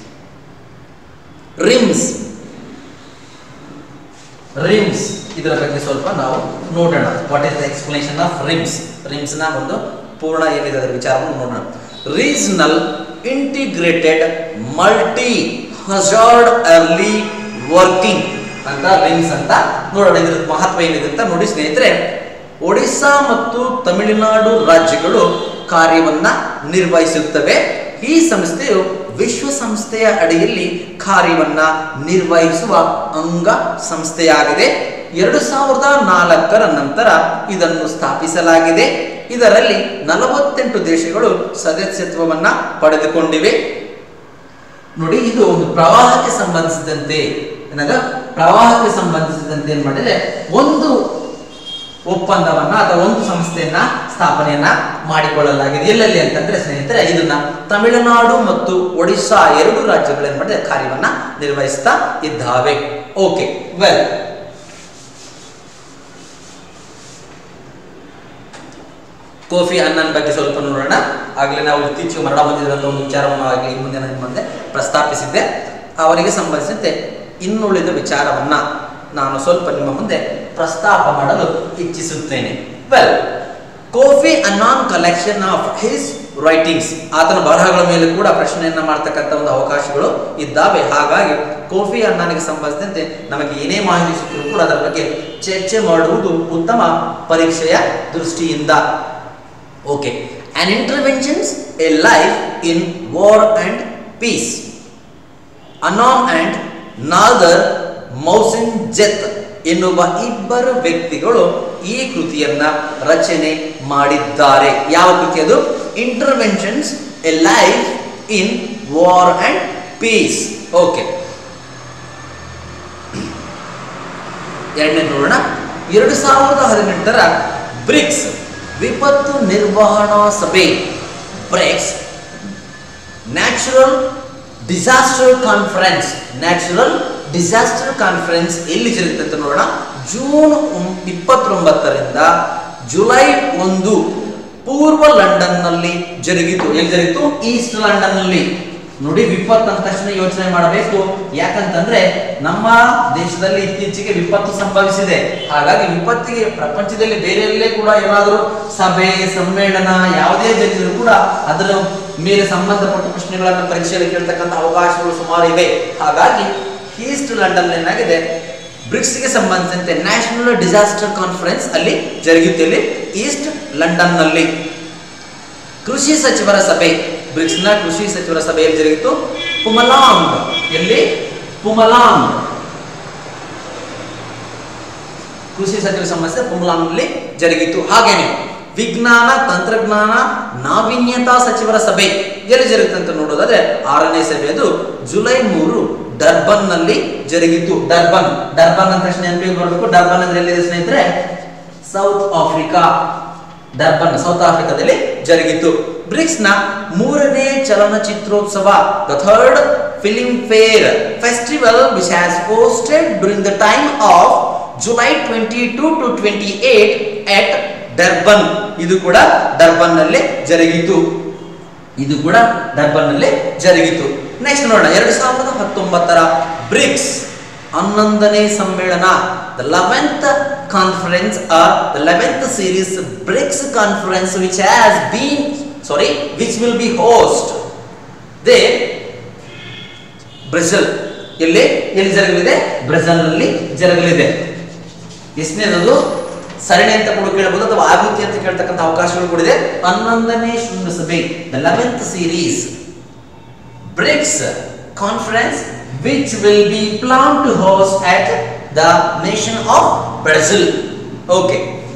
RIMES. ರಿಮ್ಸ್ ಇದರ ಬಗ್ಗೆ ಸ್ವಲ್ಪ ನಾವು ನೋಡೋಣ. What is the explanation of RIMES? RIMES ನ ಒಂದು ಪೂರ್ಣ ಏನಿದೆ ಅದರ ವಿಚಾರವನ್ನು ನೋಡೋಣ. Regional integrated multi hazard early working ಅಂತ ರಿಮ್ಸ್ ಅಂತ ನೋಡೋಣ. ಇದರ ಮಹತ್ವ ಏನಿದೆ ಅಂತ ನೋಡಿ ಸ್ನೇಹಿತರೆ. ಒಡಿಶಾ ಮತ್ತು ತಮಿಳುನಾಡು ರಾಜ್ಯಗಳು ಕಾರ್ಯವನ್ನ ನಿರ್ವಹಿಸುತ್ತವೆ. ಈ ಸಂಸ್ಥೆಯು ವಿಶ್ವಸಂಸ್ಥೆಯ ಅಡಿಯಲ್ಲಿ ಕಾರ್ಯವನ್ನ ನಿರ್ವಹಿಸುವ ಅಂಗ ಸಂಸ್ಥೆಯಾಗಿದೆ. ಎರಡು ಸಾವಿರದ ನಾಲ್ಕರ ನಂತರ ಇದನ್ನು ಸ್ಥಾಪಿಸಲಾಗಿದೆ. ಇದರಲ್ಲಿ ನಲವತ್ತೆಂಟು ದೇಶಗಳು ಸದಸ್ಯತ್ವವನ್ನ ಪಡೆದುಕೊಂಡಿವೆ. ನೋಡಿ, ಇದು ಒಂದು ಪ್ರವಾಹಕ್ಕೆ ಸಂಬಂಧಿಸಿದಂತೆ ಏನಾಗ ಪ್ರವಾಹಕ್ಕೆ ಸಂಬಂಧಿಸಿದಂತೆ ಏನ್ ಮಾಡಿದೆ, ಒಂದು ಒಪ್ಪಂದವನ್ನ ಅಥವಾ ಒಂದು ಸಂಸ್ಥೆಯನ್ನ ಸ್ಥಾಪನೆಯನ್ನ ಮಾಡಿಕೊಳ್ಳಲಾಗಿದೆ. ಎಲ್ಲೆಲ್ಲಿ ಅಂತಂದ್ರೆ ಸ್ನೇಹಿತರೆ, ಇದನ್ನ ತಮಿಳುನಾಡು ಮತ್ತು ಒಡಿಶಾ ಎರಡು ರಾಜ್ಯಗಳು ಏನ್ ಮಾಡಿದೆ ಕಾರ್ಯವನ್ನ ನಿರ್ವಹಿಸ್ತಾ ಇದ್ದಾವೆ. ಓಕೆ, ವೆಲ್, ಕೋಫಿ ಅನ್ನನ್ ಬಗ್ಗೆ ಸ್ವಲ್ಪ ನೋಡೋಣ. ಆಗಲೇ ನಾವು ಇತ್ತೀಚೆಗೆ ಮರಣ ಹೊಂದಿದಂತ ಒಂದು ವಿಚಾರವನ್ನು ಆಗಲಿ ಮುಂದೆ ನನ್ನ ಮುಂದೆ ಪ್ರಸ್ತಾಪಿಸಿದ್ದೆ. ಅವರಿಗೆ ಸಂಬಂಧಿಸಿದಂತೆ ಇನ್ನುಳಿದ ವಿಚಾರವನ್ನ ನಾನು ಸ್ವಲ್ಪ ನಿಮ್ಮ ಮುಂದೆ ಪ್ರಸ್ತಾಪ ಮಾಡಲು ಇಚ್ಛಿಸುತ್ತೇನೆ. Well, Kofi Annan collection of his writings, ಆತನ ಬರಹಗಳ ಮೇಲೆ ಕೂಡ ಪ್ರಶ್ನೆಯನ್ನ ಮಾಡ್ತಕ್ಕಂಥ ಒಂದು ಅವಕಾಶಗಳು ಇದ್ದಾವೆ. ಹಾಗಾಗಿ ಕೋಫಿ ಅನ್ನಾನಿಗೆ ಸಂಬಂಧಿಸಿದಂತೆ ನಮಗೆ ಏನೇ ಮಾಹಿತಿ ಸಿಕ್ಕರೂ ಕೂಡ ಅದರ ಬಗ್ಗೆ ಚರ್ಚೆ ಮಾಡುವುದು ಉತ್ತಮ ಪರೀಕ್ಷೆಯ ದೃಷ್ಟಿಯಿಂದ. Okay, on interventions a life in war and peace, Annan and Nader Mousavizadeh ಎನ್ನುವ ಇಬ್ಬರು ವ್ಯಕ್ತಿಗಳು ಈ ಕೃತಿಯನ್ನ ರಚನೆ ಮಾಡಿದ್ದಾರೆ. ಯಾವ ಕೃತಿ ಅದು? Interventions a life in war and peace. Okay, ಎರಡನೇ ನೋಡೋಣ. ಎರಡು ಸಾವಿರದ ಹದಿನೆಂಟರ ಬ್ರಿಕ್ಸ್ ವಿಪತ್ತು ನಿರ್ವಹಣಾ ಸಭೆ BRICS natural disaster conference natural disaster conference ಎಲ್ಲಿ ಜರುಗುತ್ತೆ ಅಂತ ನೋಡೋಣ. ಜೂನ್ ಇಪ್ಪತ್ತೊಂಬತ್ತರಿಂದ ಜುಲೈ ಒಂದು ಪೂರ್ವ ಲಂಡನ್ ನಲ್ಲಿ ಜರುಗಿತು. ಎಲ್ಲಿ ಜರುಗಿತು? ಈಸ್ಟ್ ಲಂಡನ್ ನಲ್ಲಿ. ನೋಡಿ, ವಿಪತ್ತು ಅಂದ ತಕ್ಷಣ ಯೋಚನೆ ಮಾಡಬೇಕು. ಯಾಕಂತಂದ್ರೆ ನಮ್ಮ ದೇಶದಲ್ಲಿ ಇತ್ತೀಚೆಗೆ ವಿಪತ್ತು ಸಂಭವಿಸಿದೆ. ಹಾಗಾಗಿ ವಿಪತ್ತಿಗೆ ಪ್ರಪಂಚದಲ್ಲಿ ಬೇರೆಯಲ್ಲೇ ಕೂಡ ಏನಾದರೂ ಸಭೆ ಸಮ್ಮೇಳನ ಯಾವುದೇ ಜರುಗಿದ್ರು ಕೂಡ ಅದರ ಮೇಲೆ ಸಂಬಂಧಪಟ್ಟ ಪ್ರಶ್ನೆಗಳನ್ನು ಪರೀಕ್ಷೆಯಲ್ಲಿ ಕೇಳ್ತಕ್ಕಂಥ ಅವಕಾಶಗಳು ಸುಮಾರು ಇವೆ. ಹಾಗಾಗಿ ಈಸ್ಟ್ ಲಂಡನ್ ಏನಾಗಿದೆ, ಬ್ರಿಕ್ಸ್ಗೆ ಸಂಬಂಧಿಸಿದಂತೆ ನ್ಯಾಷನಲ್ ಡಿಸಾಸ್ಟರ್ ಕಾನ್ಫರೆನ್ಸ್ ಅಲ್ಲಿ ಜರುಗುತ್ತಿದೆ, ಈಸ್ಟ್ ಲಂಡನ್ ನಲ್ಲಿ. ಕೃಷಿ ಸಚಿವರ ಸಭೆ, ಬ್ರಿಕ್ಸ್ ನ ಕೃಷಿ ಸಚಿವರ ಸಭೆಯಲ್ಲಿ ಜರುಗಿತು ಪುಮಲಾಂಗ್. ಎಲ್ಲಿ? ಪುಮಲಾಂಗ್. ಕೃಷಿ ಸಚಿವರ ಸಂಬಂಧಿಸಿದ ಪುಮಲಾಂಗ್ ನಲ್ಲಿ ಜರುಗಿತು. ಹಾಗೇನೆ ವಿಜ್ಞಾನ ತಂತ್ರಜ್ಞಾನ ನಾವೀನ್ಯತಾ ಸಚಿವರ ಸಭೆ ಎಲ್ಲಿ ಜರುಗುತ್ತೆ ಅಂತ ನೋಡೋದಾದ್ರೆ ಆರನೇ ಸಭೆ ಅದು ಜುಲೈ ಮೂರು ಡರ್ಬನ್ ನಲ್ಲಿ ಜರುಗಿತು. ಡರ್ಬನ್ ಡರ್ಬನ್ ಅಂತ ತಕ್ಷಣ ನೆನಪಿಗೆ ಬರಬೇಕು. ಡರ್ಬನ್ ಅಂದ್ರೆ ಎಲ್ಲಿದೆ ಸ್ನೇಹಿತರೆ? South Africa. ಡರ್ಬನ್ ಸೌತ್ ಆಫ್ರಿಕಾದಲ್ಲಿ ಜರುಗಿತು. ಬ್ರಿಕ್ಸ್ ನ ಮೂರನೇ ಚಲನಚಿತ್ರೋತ್ಸವ the third film fair festival which has hosted during the time of July twenty two to twenty eight at Durban. ಇದು ಕೂಡ ಡರ್ಬನ್ ನಲ್ಲಿ ಜರುಗಿತು. ಇದು ಕೂಡ ಡರ್ಬನ್ ನಲ್ಲಿ ಜರುಗಿತು. ನೆಕ್ಸ್ಟ್ ನೋಡೋಣ, ಎರಡು ಸಾವಿರದ ಹತ್ತೊಂಬತ್ತರ ಬ್ರಿಕ್ಸ್ ಹನ್ನೊಂದನೇ ಸಮ್ಮೇಳನ the eleventh conference or the eleventh series BRICS conference which has been sorry which will be host they Brazil. ಎಲ್ಲಿ ಎಲ್ಲಿ ಜರುಗಲಿದೆ? ಬ್ರೆಜಿಲ್ ನಲ್ಲಿ ಜರುಗಲಿದೆ. ಎಷ್ಟನೇದು ಸರಣಿ ಅಂತ ಕೂಡ ಕೇಳಬಹುದು ಅಥವಾ ಆವೃತ್ತಿ ಅಂತ ಕೇಳ್ತಕ್ಕಂಥ ಅವಕಾಶಗಳು ಕೂಡ ಇದೆ. ಹನ್ನೊಂದನೇ ಶೃಂಗಸಭೆ the eleventh series BRICS conference which will be planned to host at the nation of Brazil. Okay.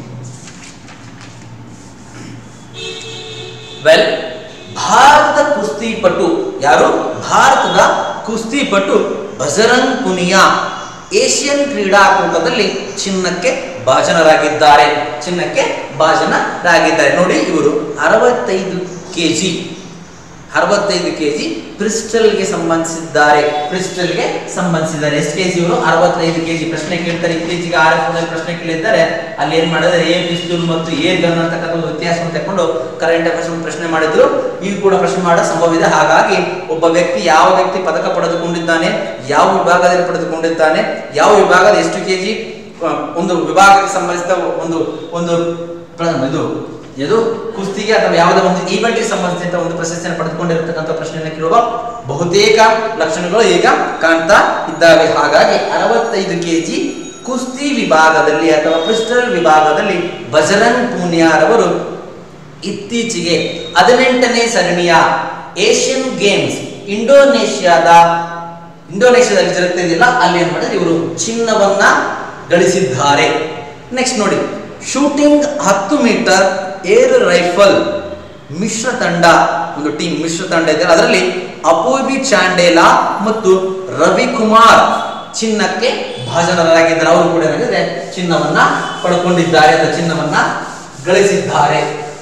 Well, ಭಾರತದ ಕುಸ್ತಿಪಟು ಯಾರು? ಭಾರತದ ಕುಸ್ತಿಪಟು ಬಜರಂಗ್ ಪುನಿಯಾ ಏಷ್ಯನ್ ಕ್ರೀಡಾಕೂಟದಲ್ಲಿ ಚಿನ್ನಕ್ಕೆ ಭಾಜನರಾಗಿದ್ದಾರೆ. ಚಿನ್ನಕ್ಕೆ ಭಾಜನರಾಗಿದ್ದಾರೆ. ನೋಡಿ, ಇವರು ಅರವತ್ತೈದು ಕೆಜಿ ಅರವತ್ತೈದು ಕೆಜಿ ಕ್ರಿಸ್ಟಲ್ಗೆ ಸಂಬಂಧಿಸಿದ್ದಾರೆ. ಕ್ರಿಸ್ಟಲ್ಗೆ ಸಂಬಂಧಿಸಿದ್ದಾರೆ. ಎಷ್ಟು ಕೆಜಿ ಇವರು? ಅರವತ್ತೈದು ಕೆಜಿ. ಪ್ರಶ್ನೆ ಕೇಳ್ತಾರೆ, ಇತ್ತೀಚೆಗೆ ಆರ್ ಎಫ್ ನಲ್ಲಿ ಪ್ರಶ್ನೆ ಕೇಳಿದ್ದಾರೆ. ಅಲ್ಲಿ ಏನ್ ಮಾಡಿದ್ರೆ ಏರ್ ಪಿಸ್ತೂಲ್ ಮತ್ತು ಏರ್ ಗನ್ ಅಂತಕ್ಕಂಥ ಒಂದು ವ್ಯತ್ಯಾಸವನ್ನು ತಕೊಂಡು ಕರೆಂಟ್ ಅಫೇರ್ಸ್ ಪ್ರಶ್ನೆ ಮಾಡಿದ್ರು. ಈಗ ಕೂಡ ಪ್ರಶ್ನೆ ಮಾಡೋ ಸಂಭವ ಇದೆ. ಹಾಗಾಗಿ ಒಬ್ಬ ವ್ಯಕ್ತಿ ಯಾವ ವ್ಯಕ್ತಿ ಪದಕ ಪಡೆದುಕೊಂಡಿದ್ದಾನೆ, ಯಾವ ವಿಭಾಗದಲ್ಲಿ ಪಡೆದುಕೊಂಡಿದ್ದಾನೆ, ಯಾವ ವಿಭಾಗದ ಎಷ್ಟು ಕೆಜಿ ಒಂದು ವಿಭಾಗಕ್ಕೆ ಸಂಬಂಧಿಸಿದ ಒಂದು ಒಂದು ಇದು ಇದು ಕುಸ್ತಿಗೆ ಅಥವಾ ಯಾವುದೋ ಒಂದು ಈವೆಂಟ್ ಗೆ ಸಂಬಂಧಿಸಿದ ಒಂದು ಪ್ರಶಸ್ತಿಯನ್ನು ಪಡೆದುಕೊಂಡಿರತಕ್ಕಂಥ ಪ್ರಶ್ನೆಯನ್ನು ಕೇಳುವ ಬಹುತೇಕ ಲಕ್ಷಣಗಳು ಈಗ ಕಾಣ್ತಾ ಇದ್ದಾವೆ. ಹಾಗಾಗಿ ಅರವತ್ತೈದು ಕೆಜಿ ಕುಸ್ತಿ ವಿಭಾಗದಲ್ಲಿ ಅಥವಾ ಪಿಸ್ಟಲ್ ವಿಭಾಗದಲ್ಲಿ ಬಜರಂಗ್ ಪೂನಿಯಾರವರು ಇತ್ತೀಚೆಗೆ ಹದಿನೆಂಟನೇ ಸರಣಿಯ ಏಷ್ಯನ್ ಗೇಮ್ಸ್ ಇಂಡೋನೇಷ್ಯಾದ ಇಂಡೋನೇಷ್ಯಾದಲ್ಲಿ ಜರುಗ್ತಿದೆಯಲ್ಲ, ಅಲ್ಲಿ ಏನ್ ಮಾಡಿದ್ರೆ ಇವರು ಚಿನ್ನವನ್ನ ಗಳಿಸಿದ್ದಾರೆ. ನೆಕ್ಸ್ಟ್ ನೋಡಿ, ಶೂಟಿಂಗ್ ಹತ್ತು ಮೀಟರ್ ಏರ್ ರೈಫಲ್ ಮಿಶ್ರ ತಂಡ ಒಂದು ಟೀಮ್ ಮಿಶ್ರ ತಂಡ ಇದೆ. ಅದರಲ್ಲಿ ಅಪೂರ್ವಿ ಚಾಂಡೇಲಾ ಮತ್ತು ರವಿಕುಮಾರ್ ಚಿನ್ನಕ್ಕೆ ಭಾಜನರಾಗಿದ್ದಾರೆ. ಅವರು ಕೂಡ ಏನಾಗಿದೆ ಚಿನ್ನವನ್ನ ಪಡ್ಕೊಂಡಿದ್ದಾರೆ ಅಥವಾ ಚಿನ್ನವನ್ನ ಗಳಿಸಿದ್ದಾರೆ.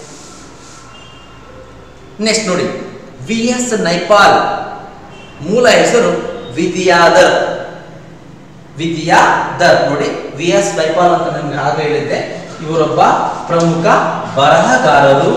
ನೆಕ್ಸ್ಟ್ ನೋಡಿ, ವಿ ಎಸ್ ನೈಪಾಲ್ ಮೂಲ ಹೆಸರು ವಿದ್ಯಾಧರ್. ವಿದ್ಯಾಧರ್ ನೋಡಿ, ವಿ ಎಸ್ ನೈಪಾಲ್ ಅಂತ ನಮ್ಗೆ ಆಗ ಹೇಳಿದ್ದೆ. ಇವರೊಬ್ಬ ಪ್ರಮುಖ ಬರಹಗಾರರು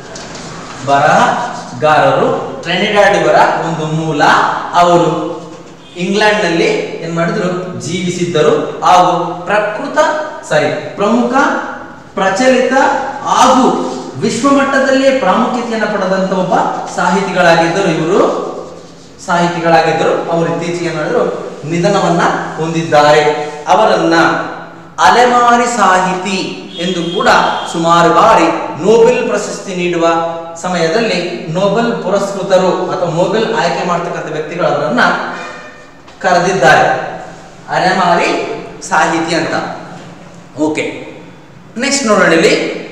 ಬರಹಗಾರರು ಟ್ರಿನಿಡಾಡ್ ಇವರ ಒಂದು ಮೂಲ. ಅವರು ಇಂಗ್ಲೆಂಡ್ ನಲ್ಲಿ ಏನ್ ಮಾಡಿದ್ರು ಜೀವಿಸಿದ್ದರು ಹಾಗೂ ಪ್ರಕೃತ ಸಾರಿ ಪ್ರಮುಖ ಪ್ರಚಲಿತ ಹಾಗೂ ವಿಶ್ವಮಟ್ಟದಲ್ಲಿ ಪ್ರಾಮುಖ್ಯತೆಯನ್ನು ಪಡೆದಂತ ಒಬ್ಬ ಸಾಹಿತಿಗಳಾಗಿದ್ದರು. ಇವರು ಸಾಹಿತಿಗಳಾಗಿದ್ದರು. ಅವರು ಇತ್ತೀಚೆಗೆ ಏನ್ ಮಾಡಿದ್ರು ನಿಧನವನ್ನ ಹೊಂದಿದ್ದಾರೆ. ಅವರನ್ನ ಅಲೆಮಾರಿ ಸಾಹಿತಿ ಎಂದು ಕೂಡ ಸುಮಾರು ಬಾರಿ ನೊಬೆಲ್ ಪ್ರಶಸ್ತಿ ನೀಡುವ ಸಮಯದಲ್ಲಿ ನೊಬೆಲ್ ಪುರಸ್ಕೃತರು ಅಥವಾ ನೊಬೆಲ್ ಆಯ್ಕೆ ಮಾಡತಕ್ಕಂಥ ವ್ಯಕ್ತಿಗಳು ಅವರನ್ನ ಕರೆದಿದ್ದಾರೆ, ಅಲೆಮಾರಿ ಸಾಹಿತಿ ಅಂತ. ಓಕೆ, ನೆಕ್ಸ್ಟ್ ನೋಡೋಣ ಇಲ್ಲಿ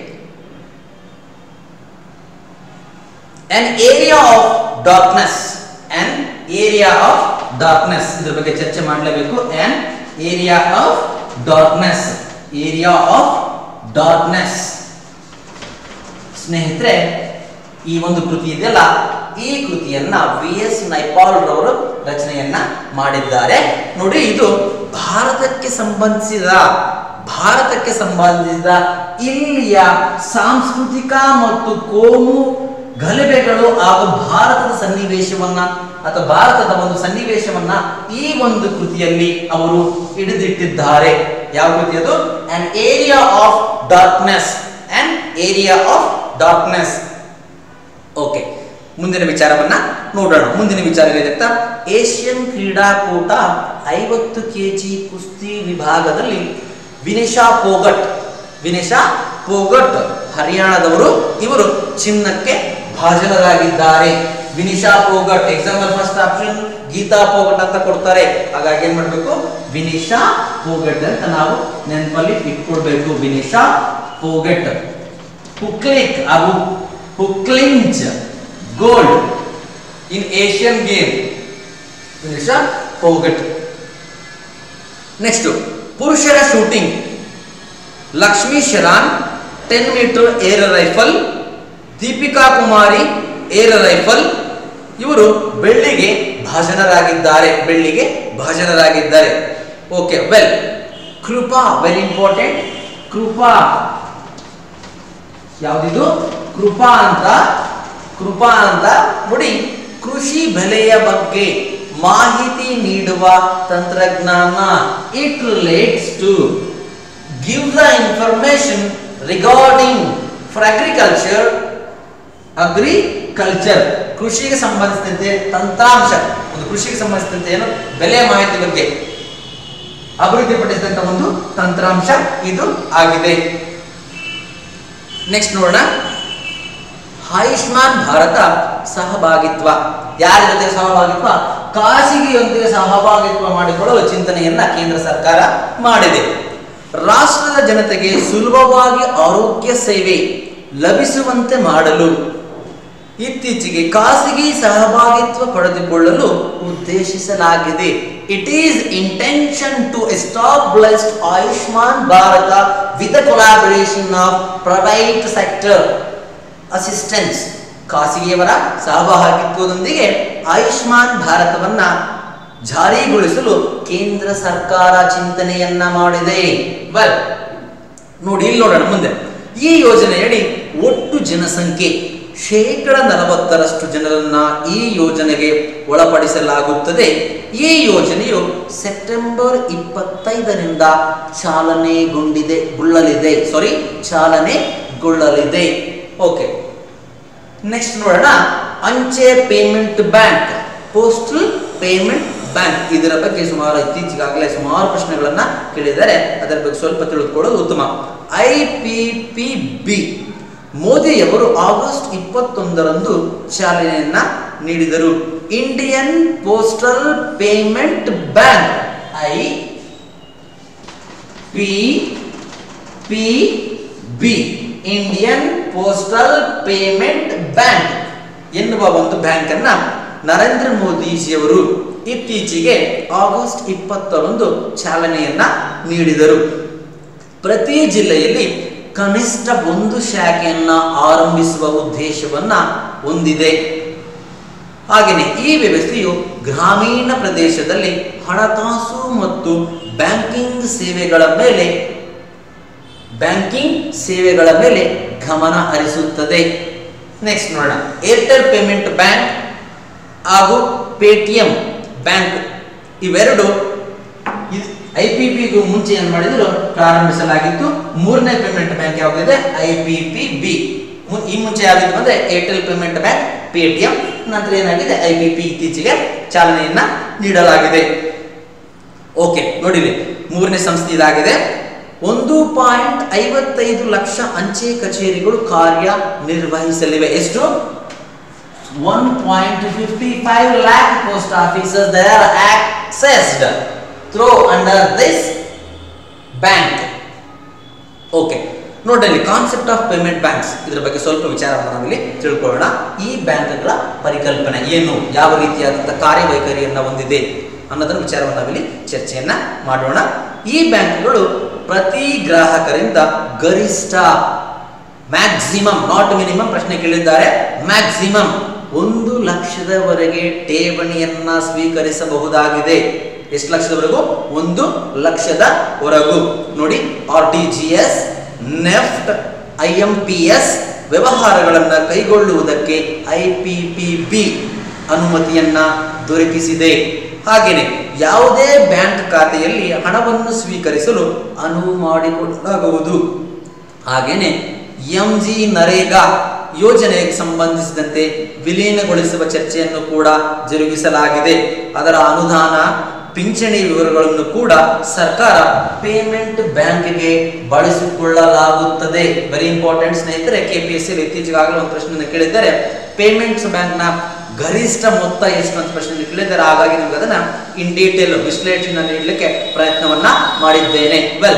an area of darkness an area of darkness ಇದ್ರ ಬಗ್ಗೆ ಚರ್ಚೆ ಮಾಡಲೇಬೇಕು. an area of darkness area of darkness. ಸ್ನೇಹಿತರೆ, ಈ ಒಂದು ಕೃತಿ ಇದೆಯಲ್ಲ, ಈ ಕೃತಿಯನ್ನ ವಿ ಎಸ್ ನೈಪಾಲ್ ರವರು ರಚನೆಯನ್ನ ಮಾಡಿದ್ದಾರೆ. ನೋಡಿ, ಇದು ಭಾರತಕ್ಕೆ ಸಂಬಂಧಿಸಿದ ಭಾರತಕ್ಕೆ ಸಂಬಂಧಿಸಿದ ಇಲ್ಲಿಯ ಸಾಂಸ್ಕೃತಿಕ ಮತ್ತು ಕೋಮು ಗಲಭೆಗಳು ಹಾಗೂ ಭಾರತದ ಸನ್ನಿವೇಶವನ್ನ ಅಥವಾ ಭಾರತದ ಒಂದು ಸನ್ನಿವೇಶವನ್ನ ಈ ಒಂದು ಕೃತಿಯಲ್ಲಿ ಅವರು ಹಿಡಿದಿಟ್ಟಿದ್ದಾರೆ. ಯಾವ ಕೃತಿ ಅದು? An area of darkness. An area of darkness. Okay, ಮುಂದಿನ ವಿಚಾರವನ್ನ ನೋಡೋಣ. ಮುಂದಿನ ವಿಚಾರ ಏನಿದೆ? ಏಷ್ಯನ್ ಕ್ರೀಡಾಕೂಟ ಐವತ್ತು ಕೆಜಿ ಕುಸ್ತಿ ವಿಭಾಗದಲ್ಲಿ ವಿನಿಶಾ ಫೋಗಟ್ ವಿನಿಶಾ ಫೋಗಟ್ ಹರಿಯಾಣದವರು, ಇವರು ಚಿನ್ನಕ್ಕೆ ಭಾಜನರಾಗಿದ್ದಾರೆ. Vinesh Phogat, example first option Geeta Phogat ಅಂತ ಕೊಡ್ತಾರೆ. ಹಾಗಾಗಿ ಏನ್ ಮಾಡ್ಬೇಕು? ವಿನಿಶಾ ಫೋಗಟ್ ಅಂತ ನಾವು ನೆನಪಲ್ಲಿ ಇಟ್ಕೊಳ್ಬೇಕು. ವಿನಿಶಾ ಫೋಗಟ್. ಹುಕ್ಲಿಕ್ ಹಾಗೂ ಹುಕ್ಲಿಂಜ್ gold in Asian game. Vinesh Phogat. Next, ಪುರುಷರ shooting Lakshay Sheoran ten metre air rifle, Deepika Kumari air rifle, ಇವರು ಬೆಳ್ಳಿಗೆ ಭಾಜನರಾಗಿದ್ದಾರೆ. ಬೆಳ್ಳಿಗೆ ಭಾಜನರಾಗಿದ್ದಾರೆ. Okay, well, Krupa, very important. Krupa ಯಾವ್ದಿದು? ಕೃಪಾ ಅಂತ ಕೃಪಾ ಅಂತ ನೋಡಿ, ಕೃಷಿ ಬೆಲೆಯ ಬಗ್ಗೆ ಮಾಹಿತಿ ನೀಡುವ ತಂತ್ರಜ್ಞಾನ. It relates to give the information regarding for agriculture agriculture ಕೃಷಿಗೆ ಸಂಬಂಧಿಸಿದಂತೆ ತಂತ್ರಾಂಶ, ಒಂದು ಕೃಷಿಗೆ ಸಂಬಂಧಿಸಿದಂತೆ ಏನು ಬೆಲೆ ಮಾಹಿತಿ ಬಗ್ಗೆ ಅಭಿವೃದ್ಧಿಪಡಿಸಿದಂತ ಒಂದು ತಂತ್ರಾಂಶ ಇದು ಆಗಿದೆ. ನೆಕ್ಸ್ಟ್ ನೋಡೋಣ, ಆಯುಷ್ಮಾನ್ ಭಾರತ ಸಹಭಾಗಿತ್ವ. ಯಾರ ಜೊತೆ ಸಹಭಾಗಿತ್ವ? ಖಾಸಗಿಯೊಂದಿಗೆ ಸಹಭಾಗಿತ್ವ ಮಾಡಿಕೊಳ್ಳುವ ಚಿಂತನೆಯನ್ನ ಕೇಂದ್ರ ಸರ್ಕಾರ ಮಾಡಿದೆ. ರಾಷ್ಟ್ರದ ಜನತೆಗೆ ಸುಲಭವಾಗಿ ಆರೋಗ್ಯ ಸೇವೆ ಲಭಿಸುವಂತೆ ಮಾಡಲು ಇತ್ತೀಚೆಗೆ ಖಾಸಗಿ ಸಹಭಾಗಿತ್ವ ಪಡೆದುಕೊಳ್ಳಲು ಉದ್ದೇಶಿಸಲಾಗಿದೆ. It is intention to establish Ayushman Bharat with collaboration of private sector assistance. ಖಾಸಗಿಯವರ ಸಹಭಾಗಿತ್ವದೊಂದಿಗೆ ಆಯುಷ್ಮಾನ್ ಭಾರತವನ್ನ ಜಾರಿಗೊಳಿಸಲು ಕೇಂದ್ರ ಸರ್ಕಾರ ಚಿಂತನೆಯನ್ನ ಮಾಡಿದೆ. ಬಲ್ ನೋಡಿ, ಇಲ್ಲಿ ನೋಡೋಣ ಮುಂದೆ. ಈ ಯೋಜನೆಯಡಿ ಒಟ್ಟು ಜನಸಂಖ್ಯೆ ಶೇಕಡ ನಲವತ್ತರಷ್ಟು ಜನರನ್ನ ಈ ಯೋಜನೆಗೆ ಒಳಪಡಿಸಲಾಗುತ್ತದೆ. ಈ ಯೋಜನೆಯು ಸೆಪ್ಟೆಂಬರ್ ಇಪ್ಪತ್ತೈದರಿಂದ ಚಾಲನೆಗೊಂಡಿದೆ ಗೊಳ್ಳಲಿದೆ ಸಾರಿ ಚಾಲನೆಗೊಳ್ಳಲಿದೆ. ಓಕೆ, ನೆಕ್ಸ್ಟ್ ನೋಡೋಣ, ಅಂಚೆ payment bank, postal payment bank. ಇದರ ಬಗ್ಗೆ ಸುಮಾರು ಇತ್ತೀಚೆಗಾಗಲೇ ಸುಮಾರು ಪ್ರಶ್ನೆಗಳನ್ನ ಕೇಳಿದ್ದಾರೆ. ಅದರ ಬಗ್ಗೆ ಸ್ವಲ್ಪ ತಿಳಿದುಕೊಳ್ಳೋದು ಉತ್ತಮ. ಐ ಪಿ ಪಿ ಬಿ ಮೋದಿಯವರು ಆಗಸ್ಟ್ ಇಪ್ಪತ್ತೊಂದರಂದು ಚಾಲನೆಯನ್ನ ನೀಡಿದರು. Indian postal payment bank I P P B Indian postal payment bank ಎನ್ನುವ ಒಂದು ಬ್ಯಾಂಕ್ ಅನ್ನ ನರೇಂದ್ರ ಮೋದಿಜಿಯವರು ಇತ್ತೀಚೆಗೆ ಆಗಸ್ಟ್ ಇಪ್ಪತ್ತರಂದು ಚಾಲನೆಯನ್ನ ನೀಡಿದರು. ಪ್ರತಿ ಜಿಲ್ಲೆಯಲ್ಲಿ ಕನಿಷ್ಠ ಒಂದು ಶಾಖೆಯನ್ನ ಆರಂಭಿಸುವ ಉದ್ದೇಶವನ್ನ ಹೊಂದಿದೆ. ಹಾಗೆಯೇ ಈ ವ್ಯವಸ್ಥೆಯು ಗ್ರಾಮೀಣ ಪ್ರದೇಶದಲ್ಲಿ ಹಣಕಾಸು ಮತ್ತು ಬ್ಯಾಂಕಿಂಗ್ ಸೇವೆಗಳ ಮೇಲೆ ಬ್ಯಾಂಕಿಂಗ್ ಸೇವೆಗಳ ಮೇಲೆ ಗಮನ ಹರಿಸುತ್ತದೆ. ನೆಕ್ಸ್ಟ್ ನೋಡೋಣ, ಏರ್ಟೆಲ್ ಪೇಮೆಂಟ್ ಬ್ಯಾಂಕ್ ಹಾಗೂ ಪೇಟಿಎಂ ಬ್ಯಾಂಕ್ ಇವೆರಡು ಐ ಪಿ ಪಿಗೂ ಮುಂಚೆ ಏನ್ ಮಾಡಿದ್ರು ಪ್ರಾರಂಭಿಸಲಾಗಿತ್ತು. ಮೂರನೇ ಪೇಮೆಂಟ್ ಬ್ಯಾಂಕ್ ಯಾವುದಿದೆ? I P P B. ಈ ಮುಂಚೆ ಯಾವ್ದಿತ್ತು ಅಂದ್ರೆ ಏರ್ಟೆಲ್ ಪೇಮೆಂಟ್ ಬ್ಯಾಂಕ್, ಪೇಟಿಎಂ, ನಂತರ ಏನಾಗಿದೆ ಐ ಪಿ ಪಿ ಇತ್ತೀಚೆಗೆ ಚಾಲನೆಯನ್ನ ನೀಡಲಾಗಿದೆ. ಓಕೆ, ನೋಡಿರಿ, ಮೂರನೇ ಸಂಸ್ಥೆ ಇದಾಗಿದೆ. ಒಂದು ಪಾಯಿಂಟ್ ಐವತ್ತೈದು ಲಕ್ಷ ಅಂಚೆ ಕಚೇರಿಗಳು ಕಾರ್ಯ ನಿರ್ವಹಿಸಲಿವೆ. ಎಷ್ಟು? One point fifty five lakh post offices they are accessed through under this bank. Okay, ನೋಡಲಿ ಕಾನ್ಸೆಪ್ಟ್ ಆಫ್ ಪೇಮೆಂಟ್ ಬ್ಯಾಂಕ್ಸ್, ಇದರ ಬಗ್ಗೆ ಸ್ವಲ್ಪ ವಿಚಾರವನ್ನು ನಾವಿಲ್ಲಿ ತಿಳ್ಕೊಳ್ಳೋಣ. ಈ ಬ್ಯಾಂಕ್ಗಳ ಪರಿಕಲ್ಪನೆ ಏನು, ಯಾವ ರೀತಿಯಾದಂತಹ ಕಾರ್ಯವೈಖರಿಯನ್ನ ಹೊಂದಿದೆ ಅನ್ನೋದನ್ನ ವಿಚಾರವನ್ನು ನಾವಿಲ್ಲಿ ಚರ್ಚೆಯನ್ನ ಮಾಡೋಣ. ಈ ಬ್ಯಾಂಕ್ಗಳು ಪ್ರತಿ ಗ್ರಾಹಕರಿಂದ ಗರಿಷ್ಠ ಮ್ಯಾಕ್ಸಿಮಮ್ ನಾಟ್ ಮಿನಿಮಮ್ ಪ್ರಶ್ನೆ ಕೇಳಿದ್ದಾರೆ, ಮ್ಯಾಕ್ಸಿಮಮ್ ಒಂದು ಲಕ್ಷದವರೆಗೆ ಠೇವಣಿಯನ್ನ ಸ್ವೀಕರಿಸಬಹುದಾಗಿದೆ. ಎಷ್ಟು ಲಕ್ಷದವರೆಗೂ? ಒಂದು ಲಕ್ಷದವರೆಗೂ. ನೋಡಿ, R T G S, NEFT, I M P S ವ್ಯವಹಾರಗಳನ್ನು ಕೈಗೊಳ್ಳುವುದಕ್ಕೆ ಐ ಪಿ ಪಿ ಬಿ ಅನುಮತಿಯನ್ನ ದೊರಕಿಸಿದೆ. ಹಾಗೆಯೇ ಯಾವುದೇ ಬ್ಯಾಂಕ್ ಖಾತೆಯಲ್ಲಿ ಹಣವನ್ನು ಸ್ವೀಕರಿಸಲು ಅನುವು ಮಾಡಿಕೊಡಲಾಗುವುದು. ಹಾಗೆಯೇ ಎಂ ಜಿ ನರೇಗಾ ಯೋಜನೆಗೆ ಸಂಬಂಧಿಸಿದಂತೆ ವಿಲೀನಗೊಳಿಸುವ ಚರ್ಚೆಯನ್ನು ಕೂಡ ಜರುಗಿಸಲಾಗಿದೆ. ಅದರ ಅನುದಾನ, ಪಿಂಚಣಿ ವಿವರಗಳನ್ನು ಕೂಡ ಸರ್ಕಾರ ಪೇಮೆಂಟ್ ಬ್ಯಾಂಕ್ಗೆ ಬಳಸಿಕೊಳ್ಳಲಾಗುತ್ತದೆ. ವೆರಿ ಇಂಪಾರ್ಟೆಂಟ್ ಸ್ನೇಹಿತರೆ, ಕೆ ಪಿ ಎಸ್ ಸಿ ಇತ್ತೀಚೆಗಾಗಲೇ ಒಂದು ಪ್ರಶ್ನೆಯನ್ನು ಕೇಳಿದ್ದಾರೆ, ಪೇಮೆಂಟ್ಸ್ ಬ್ಯಾಂಕ್ನ ಗರಿಷ್ಠ ಮೊತ್ತ ಎಷ್ಟು ಅಂತ ಪ್ರಶ್ನೆ ಕೇಳಿದ್ದಾರೆ. ಹಾಗಾಗಿ ನಿಮ್ಗೆ ಅದನ್ನ ಇನ್ ಡೀಟೇಲ್ ವಿಶ್ಲೇಷಣೆ ನೀಡಲಿಕ್ಕೆ ಪ್ರಯತ್ನವನ್ನ ಮಾಡಿದ್ದೇನೆ. ವೆಲ್,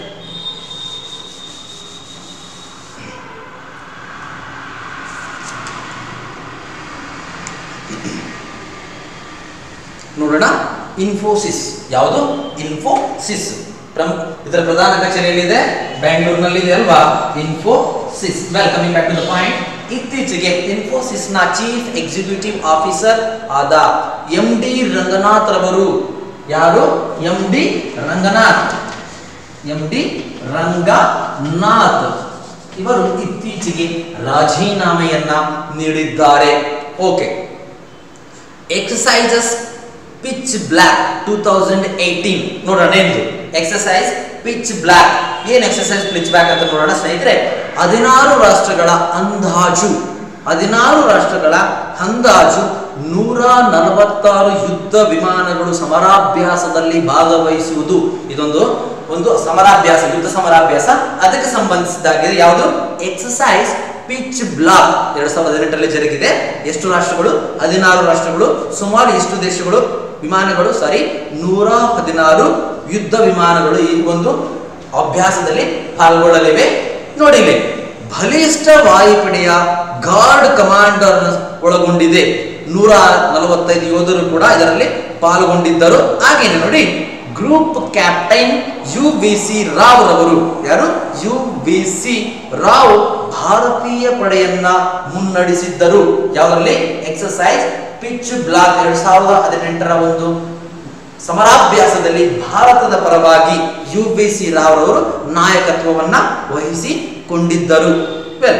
ನೋಡೋಣ. ಇನ್ಫೋಸಿಸ್ ಯಾವುದು? ಇನ್ಫೋಸಿಸ್ ಪ್ರಮುಖ ಇದರ ಪ್ರಧಾನ ಕಚೇರಿ ಎಲ್ಲಿದೆ? ಬೆಂಗಳೂರಿನಲ್ಲಿ ಇದೆ ಅಲ್ವಾ, Infosys. Well, coming back to the point. ಇತ್ತೀಚೆಗೆ ಇನ್ಫೋಸಿಸ್ ನ ಚೀಫ್ ಎಕ್ಸಿಕ್ಯೂಟಿವ್ ಆಫೀಸರ್ ಆದ ಎಂ ಡಿ ರಂಗನಾಥ್ ರವರು, ಯಾರು? M D Ranganath, M D Ranganath ಇವರು ಇತ್ತೀಚೆಗೆ ರಾಜೀನಾಮೆಯನ್ನ ನೀಡಿದ್ದಾರೆ. Okay. Exercises pitch black two thousand eighteen ನೋಡೋಣ. ಎಂದು ಎಕ್ಸಸೈಸ್ ಪಿಚ್ ಬ್ಲಾಕ್, ಏನ್ ಎಕ್ಸಸೈಸ್ ಪಿಚ್ ಬ್ಲಾಕ್ ಅಂತ ನೋಡೋಣ ಸ್ನೇಹಿತರೆ. ಹದಿನಾರು ರಾಷ್ಟ್ರಗಳ ಅಂದಾಜು ಹದಿನಾರು ರಾಷ್ಟ್ರಗಳ ಅಂದಾಜು ನೂರ ನಲವತ್ತಾರು ಯುದ್ಧ ವಿಮಾನಗಳು ಸಮರಾಭ್ಯಾಸದಲ್ಲಿ ಭಾಗವಹಿಸುವುದು. ಇದೊಂದು ಒಂದು ಸಮರಾಭ್ಯಾಸ, ಯುದ್ಧ ಸಮರಾಭ್ಯಾಸ, ಅದಕ್ಕೆ ಸಂಬಂಧಿಸಿದ್ದಾಗಿದೆ. ಯಾವುದು? ಎಕ್ಸಸೈಸ್ ಪಿಚ್ ಬ್ಲಾಕ್ ಎರಡ್ ಸಾವಿರದ ಹದಿನೆಂಟರಲ್ಲಿ ಜರುಗಿದೆ. ಎಷ್ಟು ರಾಷ್ಟ್ರಗಳು? ಹದಿನಾರು ರಾಷ್ಟ್ರಗಳು. ಸುಮಾರು ಎಷ್ಟು ದೇಶಗಳು ವಿಮಾನಗಳು ಸಾರಿ ನೂರ ಹದಿನಾರು ಯುದ್ಧ ವಿಮಾನಗಳು ಈ ಒಂದು ಅಭ್ಯಾಸದಲ್ಲಿ ಪಾಲ್ಗೊಳ್ಳಲಿವೆ. ನೋಡಿಲಿ, ಬಲಿಷ್ಠ ವಾಯುಪಡೆಯ ಗಾರ್ಡ್ ಕಮಾಂಡರ್ ಒಳಗೊಂಡಿದೆ. ನೂರ ನಲವತ್ತೈದು ಯೋಧರು ಕೂಡ ಇದರಲ್ಲಿ ಪಾಲ್ಗೊಂಡಿದ್ದರು. ಹಾಗೇನೆ ನೋಡಿ, group captain U V C Rao ರವರು, ಯಾರು? ಯು ವಿ ಸಿ ರಾವ್ ಭಾರತೀಯ ಪಡೆಯನ್ನ ಮುನ್ನಡೆಸಿದ್ದರು. ಯಾವುದರಲ್ಲಿ? ಎಕ್ಸಸೈಸ್ ಪಿಚ್ ಬ್ಲಾಕ್ ಎರಡ್ ಸಾವಿರದ ಹದಿನೆಂಟರ ಒಂದು ಸಮರಾಭ್ಯಾಸದಲ್ಲಿ ಭಾರತದ ಪರವಾಗಿ ಯು ವಿ ಸಿ ರಾವ್ ರವರು ನಾಯಕತ್ವವನ್ನ ವಹಿಸಿಕೊಂಡಿದ್ದರು. ವೆಲ್,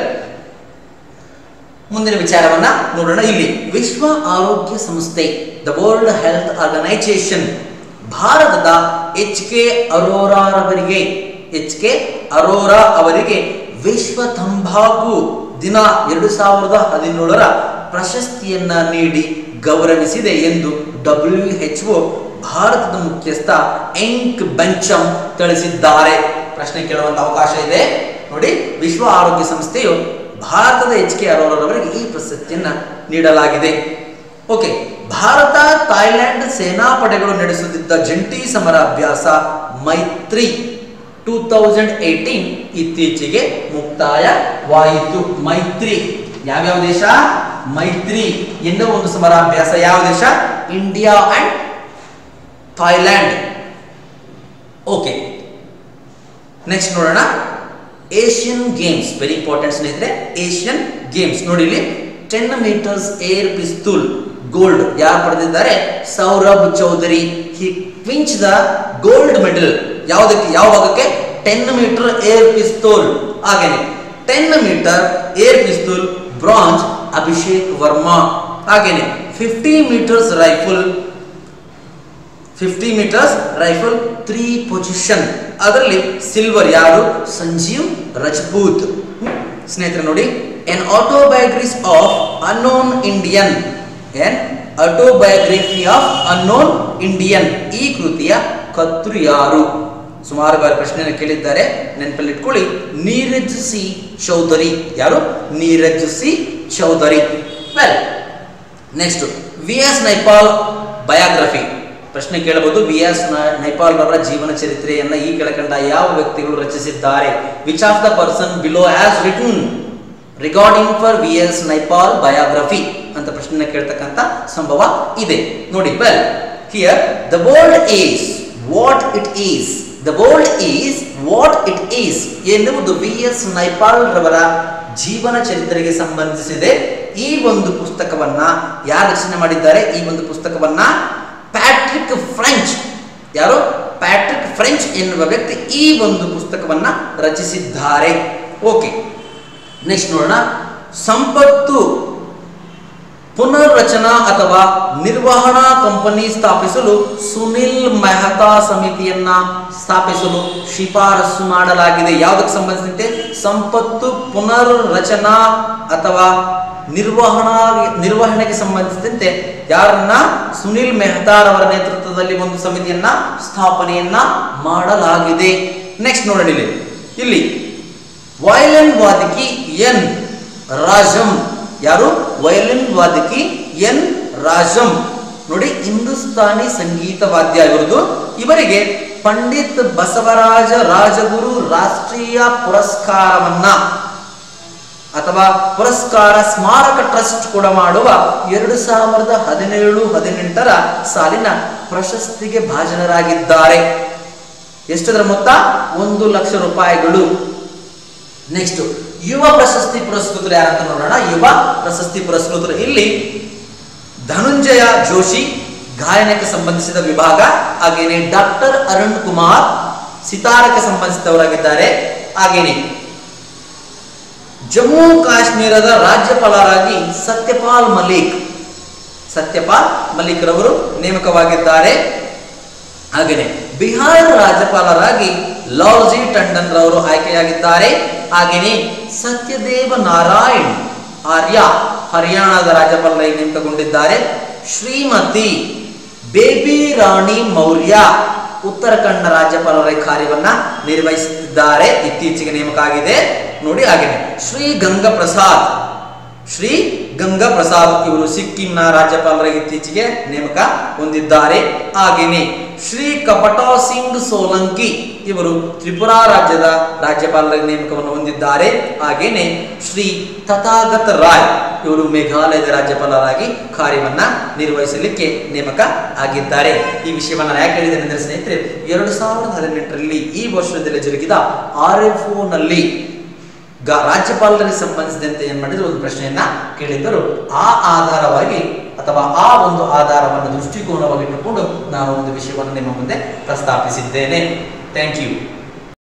ಮುಂದಿನ ವಿಚಾರವನ್ನ ನೋಡೋಣ. ಇಲ್ಲಿ ವಿಶ್ವ ಆರೋಗ್ಯ ಸಂಸ್ಥೆ, ದ ವರ್ಲ್ಡ್ ಹೆಲ್ತ್ ಆರ್ಗನೈಸೇಷನ್, ಭಾರತದ ಎಚ್ ಕೆ ಅರೋರಾ ಅವರಿಗೆ ಎಚ್ ಕೆ ಅರೋರಾ ಅವರಿಗೆ ವಿಶ್ವ ತಂಬಾಕು ದಿನ ಎರಡು ಸಾವಿರದ ಹದಿನೇಳರ ಪ್ರಶಸ್ತಿಯನ್ನ ನೀಡಿ ಗೌರವಿಸಿದೆ ಎಂದು ಡಬ್ಲ್ಯೂ ಎಚ್ ಒ ಭಾರತದ ಮುಖ್ಯಸ್ಥ ಎಂಕ್ ಬೆಂಚಮ್ ತಿಳಿಸಿದ್ದಾರೆ. ಪ್ರಶ್ನೆ ಕೇಳುವಂತ ಅವಕಾಶ ಇದೆ. ನೋಡಿ, ವಿಶ್ವ ಆರೋಗ್ಯ ಸಂಸ್ಥೆಯು ಭಾರತದ ಎಚ್ ಕೆ ಅರೋರಾ ಅವರಿಗೆ ಈ ಪ್ರಶಸ್ತಿಯನ್ನ ನೀಡಲಾಗಿದೆ. ಓಕೆ. ಭಾರತ ಥಾಯ್ಲೆಂಡ್ ಸೇನಾಪಡೆಗಳು ನಡೆಸುತ್ತಿದ್ದ ಜಂಟಿ ಸಮರಾಭ್ಯಾಸ ಮೈತ್ರಿ ಟೂ ತೌಸಂಡ್ ಏಟೀನ್ ಇತ್ತೀಚೆಗೆ ಮುಕ್ತಾಯವಾಯಿತು. ಮೈತ್ರಿ ಯಾವ್ಯಾವ ದೇಶ? ಮೈತ್ರಿ ಎನ್ನುವ ಒಂದು ಸಮರಾಭ್ಯಾಸ ಯಾವ ದೇಶ? India and Thailand. Okay, next ನೋಡೋಣ. ಏಷ್ಯನ್ ಗೇಮ್ಸ್, ವೆರಿ ಇಂಪಾರ್ಟೆಂಟ್ ಸ್ನೇಹಿತರೆ. ಏಷ್ಯನ್ ಗೇಮ್ಸ್ ನೋಡಿ, ಇಲ್ಲಿ ten metres air pistol gold ಯಾರು ಪಡೆದಿದ್ದಾರೆ? Saurabh Chaudhary. He clinched the gold medal. ಯಾವುದಕ್ಕೆ? ಯಾವ ಭಾಗಕ್ಕೆ? Ten metre air pistol. ಹಾಗೇನೆ ten metre air pistol bronze Abhishek Verma. ಹಾಗೇನೆ fifty metres rifle fifty metres rifle three position, ಅದರಲ್ಲಿ ಸಿಲ್ವರ್ ಯಾರು? ಸಂಜೀವ್ ರಜಪೂತ್. ಸ್ನೇಹಿತರೆ ನೋಡಿ, an autobiography of unknown Indian N autobiography of unknown Indian ಈ ಕೃತಿಯ ಕರ್ತೃ ಯಾರು? ಸುಮಾರು ಬಾರಿ ಪ್ರಶ್ನೆಯನ್ನು ಕೇಳಿದ್ದಾರೆ, ನೆನಪಲ್ಲಿ ಇಟ್ಕೊಳ್ಳಿ. ನೀರಜ್ ಸಿ ಚೌಧರಿ. ಯಾರು? Neeraj C Chaudhary. Well, next V S Naipaul biography. ಪ್ರಶ್ನೆ ಕೇಳಬಹುದು, ವಿ ಎಸ್ ನೈಪಾಲ್ ಅವರ ಜೀವನ ಚರಿತ್ರೆಯನ್ನ ಈ ಕೆಳಕಂಡ ಯಾವ ವ್ಯಕ್ತಿಗಳು ರಚಿಸಿದ್ದಾರೆ? Which of the person below has written regarding for V S Naipaul biography ಅಂತ ಪ್ರಶ್ನೆ ಕೇಳ್ತಕ್ಕಂಥ ಸಂಭವ ಇದೆ. ನೋಡಿ, well here the world is what it is the world is what it is ಎನ್ನುವುದು ವಿ ಎಸ್ ನೈಪಾಲ್ ರವರ ಜೀವನ ಚರಿತ್ರೆಗೆ ಸಂಬಂಧಿಸಿದೆ. ಈ ಒಂದು ಪುಸ್ತಕವನ್ನ ಯಾರು ರಚನೆ ಮಾಡಿದ್ದಾರೆ? ಈ ಒಂದು ಪುಸ್ತಕವನ್ನ ಪ್ಯಾಟ್ರಿಕ್ ಫ್ರೆಂಚ್, ಯಾರು? ಪ್ಯಾಟ್ರಿಕ್ ಫ್ರೆಂಚ್ ಎನ್ನುವ ವ್ಯಕ್ತಿ ಈ ಒಂದು ಪುಸ್ತಕವನ್ನ ರಚಿಸಿದ್ದಾರೆ. ಓಕೆ, ನೆಕ್ಸ್ಟ್ ನೋಡೋಣ. ಸಂಪತ್ತು ಪುನರ್ರಚನಾ ಅಥವಾ ನಿರ್ವಹಣಾ ಕಂಪನಿ ಸ್ಥಾಪಿಸಲು ಸುನಿಲ್ ಮೆಹ್ತಾ ಸಮಿತಿಯನ್ನ ಸ್ಥಾಪಿಸಲು ಶಿಫಾರಸು ಮಾಡಲಾಗಿದೆ. ಯಾವುದಕ್ಕೆ ಸಂಬಂಧಿಸಿದಂತೆ? ಸಂಪತ್ತು ಪುನರ್ರಚನಾ ಅಥವಾ ನಿರ್ವಹಣಾ ನಿರ್ವಹಣೆಗೆ ಸಂಬಂಧಿಸಿದಂತೆ ಯಾರನ್ನ? ಸುನಿಲ್ ಮೆಹ್ತಾರವರ ನೇತೃತ್ವದಲ್ಲಿ ಒಂದು ಸಮಿತಿಯನ್ನ ಸ್ಥಾಪನೆಯನ್ನ ಮಾಡಲಾಗಿದೆ. ನೆಕ್ಸ್ಟ್ ನೋಡೋಣ, ಇಲ್ಲಿ ಇಲ್ಲಿ ವಯಲಿನ್ ವಾದಕಿ ಎನ್ ರಾಜಂ, ಯಾರು? ವಯಲಿನ್ ವಾದಕಿ ಎನ್ ರಾಜಂ ನೋಡಿ, ಹಿಂದೂಸ್ತಾನಿ ಸಂಗೀತ ವಾದ್ಯ ಇವರದು. ಇವರಿಗೆ ಪಂಡಿತ್ ಬಸವರಾಜ ರಾಜಗುರು ರಾಷ್ಟ್ರೀಯ ಪುರಸ್ಕಾರವನ್ನ ಅಥವಾ ಪುರಸ್ಕಾರ ಸ್ಮಾರಕ ಟ್ರಸ್ಟ್ ಕೂಡ ಮಾಡುವ ಎರಡು ಸಾವಿರದ ಹದಿನೇಳು ಹದಿನೆಂಟರ ಸಾಲಿನ ಪ್ರಶಸ್ತಿಗೆ ಭಾಜನರಾಗಿದ್ದಾರೆ. ಎಷ್ಟದರ ಮೊತ್ತ? ಒಂದು ಲಕ್ಷ ರೂಪಾಯಿಗಳು. ನೆಕ್ಸ್ಟ್ ಯುವ ಪ್ರಶಸ್ತಿ ಪುರಸ್ಕೃತರು ಯಾರಂತ ನೋಡೋಣ. ಯುವ ಪ್ರಶಸ್ತಿ ಪುರಸ್ಕೃತರು ಇಲ್ಲಿ ಧನುಂಜಯ ಜೋಶಿ, ಗಾಯನಕ್ಕೆ ಸಂಬಂಧಿಸಿದ ವಿಭಾಗ. ಹಾಗೇನೆ ಡಾಕ್ಟರ್ ಅರುಣ್ ಕುಮಾರ್ ಸಿತಾರಕ್ಕೆ ಸಂಬಂಧಿಸಿದವರಾಗಿದ್ದಾರೆ. ಹಾಗೇನೆ ಜಮ್ಮು ಕಾಶ್ಮೀರದ ರಾಜ್ಯಪಾಲರಾಗಿ ಸತ್ಯಪಾಲ್ ಮಲಿಕ್ ಸತ್ಯಪಾಲ್ ಮಲಿಕ್ ರವರು ನೇಮಕವಾಗಿದ್ದಾರೆ. ಹಾಗೇನೆ ಬಿಹಾರ ರಾಜ್ಯಪಾಲರಾಗಿ ಲಾಲ್ಜಿ ಟಂಡನ್ ರವರು ಆಯ್ಕೆಯಾಗಿದ್ದಾರೆ. ಹಾಗೇನೆ ಸತ್ಯದೇವ ನಾರಾಯಣ್ ಆರ್ಯ ಹರಿಯಾಣದ ರಾಜ್ಯಪಾಲರಾಗಿ ನೇಮಕಗೊಂಡಿದ್ದಾರೆ. ಶ್ರೀಮತಿ ಬೇಬಿ ರಾಣಿ ಮೌರ್ಯ ಉತ್ತರಾಖಂಡ ರಾಜ್ಯಪಾಲರಾಗಿ ಕಾರ್ಯವನ್ನ ನಿರ್ವಹಿಸುತ್ತಿದ್ದಾರೆ. ಇತ್ತೀಚೆಗೆ ನೇಮಕ ಆಗಿದೆ ನೋಡಿ. ಹಾಗೇನೆ ಶ್ರೀ ಗಂಗಾ ಪ್ರಸಾದ್ ಶ್ರೀ ಗಂಗಾ ಪ್ರಸಾದ್ ಇವರು ಸಿಕ್ಕಿಂನ ರಾಜ್ಯಪಾಲರಾಗಿ ಇತ್ತೀಚೆಗೆ ನೇಮಕ ಹೊಂದಿದ್ದಾರೆ. ಹಾಗೇನೆ ಶ್ರೀ ಕಪಟಾ ಸಿಂಗ್ ಸೋಲಂಕಿ ಇವರು ತ್ರಿಪುರಾ ರಾಜ್ಯದ ರಾಜ್ಯಪಾಲರಾಗಿ ನೇಮಕವನ್ನು ಹೊಂದಿದ್ದಾರೆ. ಹಾಗೇನೆ ಶ್ರೀ ತಥಾಗತ ರಾಯ್ ಇವರು ಮೇಘಾಲಯದ ರಾಜ್ಯಪಾಲರಾಗಿ ಕಾರ್ಯವನ್ನ ನಿರ್ವಹಿಸಲಿಕ್ಕೆ ನೇಮಕ ಆಗಿದ್ದಾರೆ. ಈ ವಿಷಯವನ್ನ ಯಾಕೆ ಹೇಳಿದ್ದೇನೆ ಅಂದ್ರೆ ಸ್ನೇಹಿತರೆ, ಎರಡು ಸಾವಿರದ ಹದಿನೆಂಟರಲ್ಲಿ ಈ ವರ್ಷದಲ್ಲಿ ಜರುಗಿದ ಆರ್ ಎಫ್ ಒ ನಲ್ಲಿ ರಾಜ್ಯಪಾಲರಿಗೆ ಸಂಬಂಧಿಸಿದಂತೆ ಏನ್ ಮಾಡಿದ್ರು, ಒಂದು ಪ್ರಶ್ನೆಯನ್ನ ಕೇಳಿದ್ದರು. ಆ ಆಧಾರವಾಗಿ ಅಥವಾ ಆ ಒಂದು ಆಧಾರವನ್ನು ದೃಷ್ಟಿಕೋನವಾಗಿಟ್ಟುಕೊಂಡು ನಾನು ಒಂದು ವಿಷಯವನ್ನು ನಿಮ್ಮ ಮುಂದೆ ಪ್ರಸ್ತಾಪಿಸಿದ್ದೇನೆ. Thank you.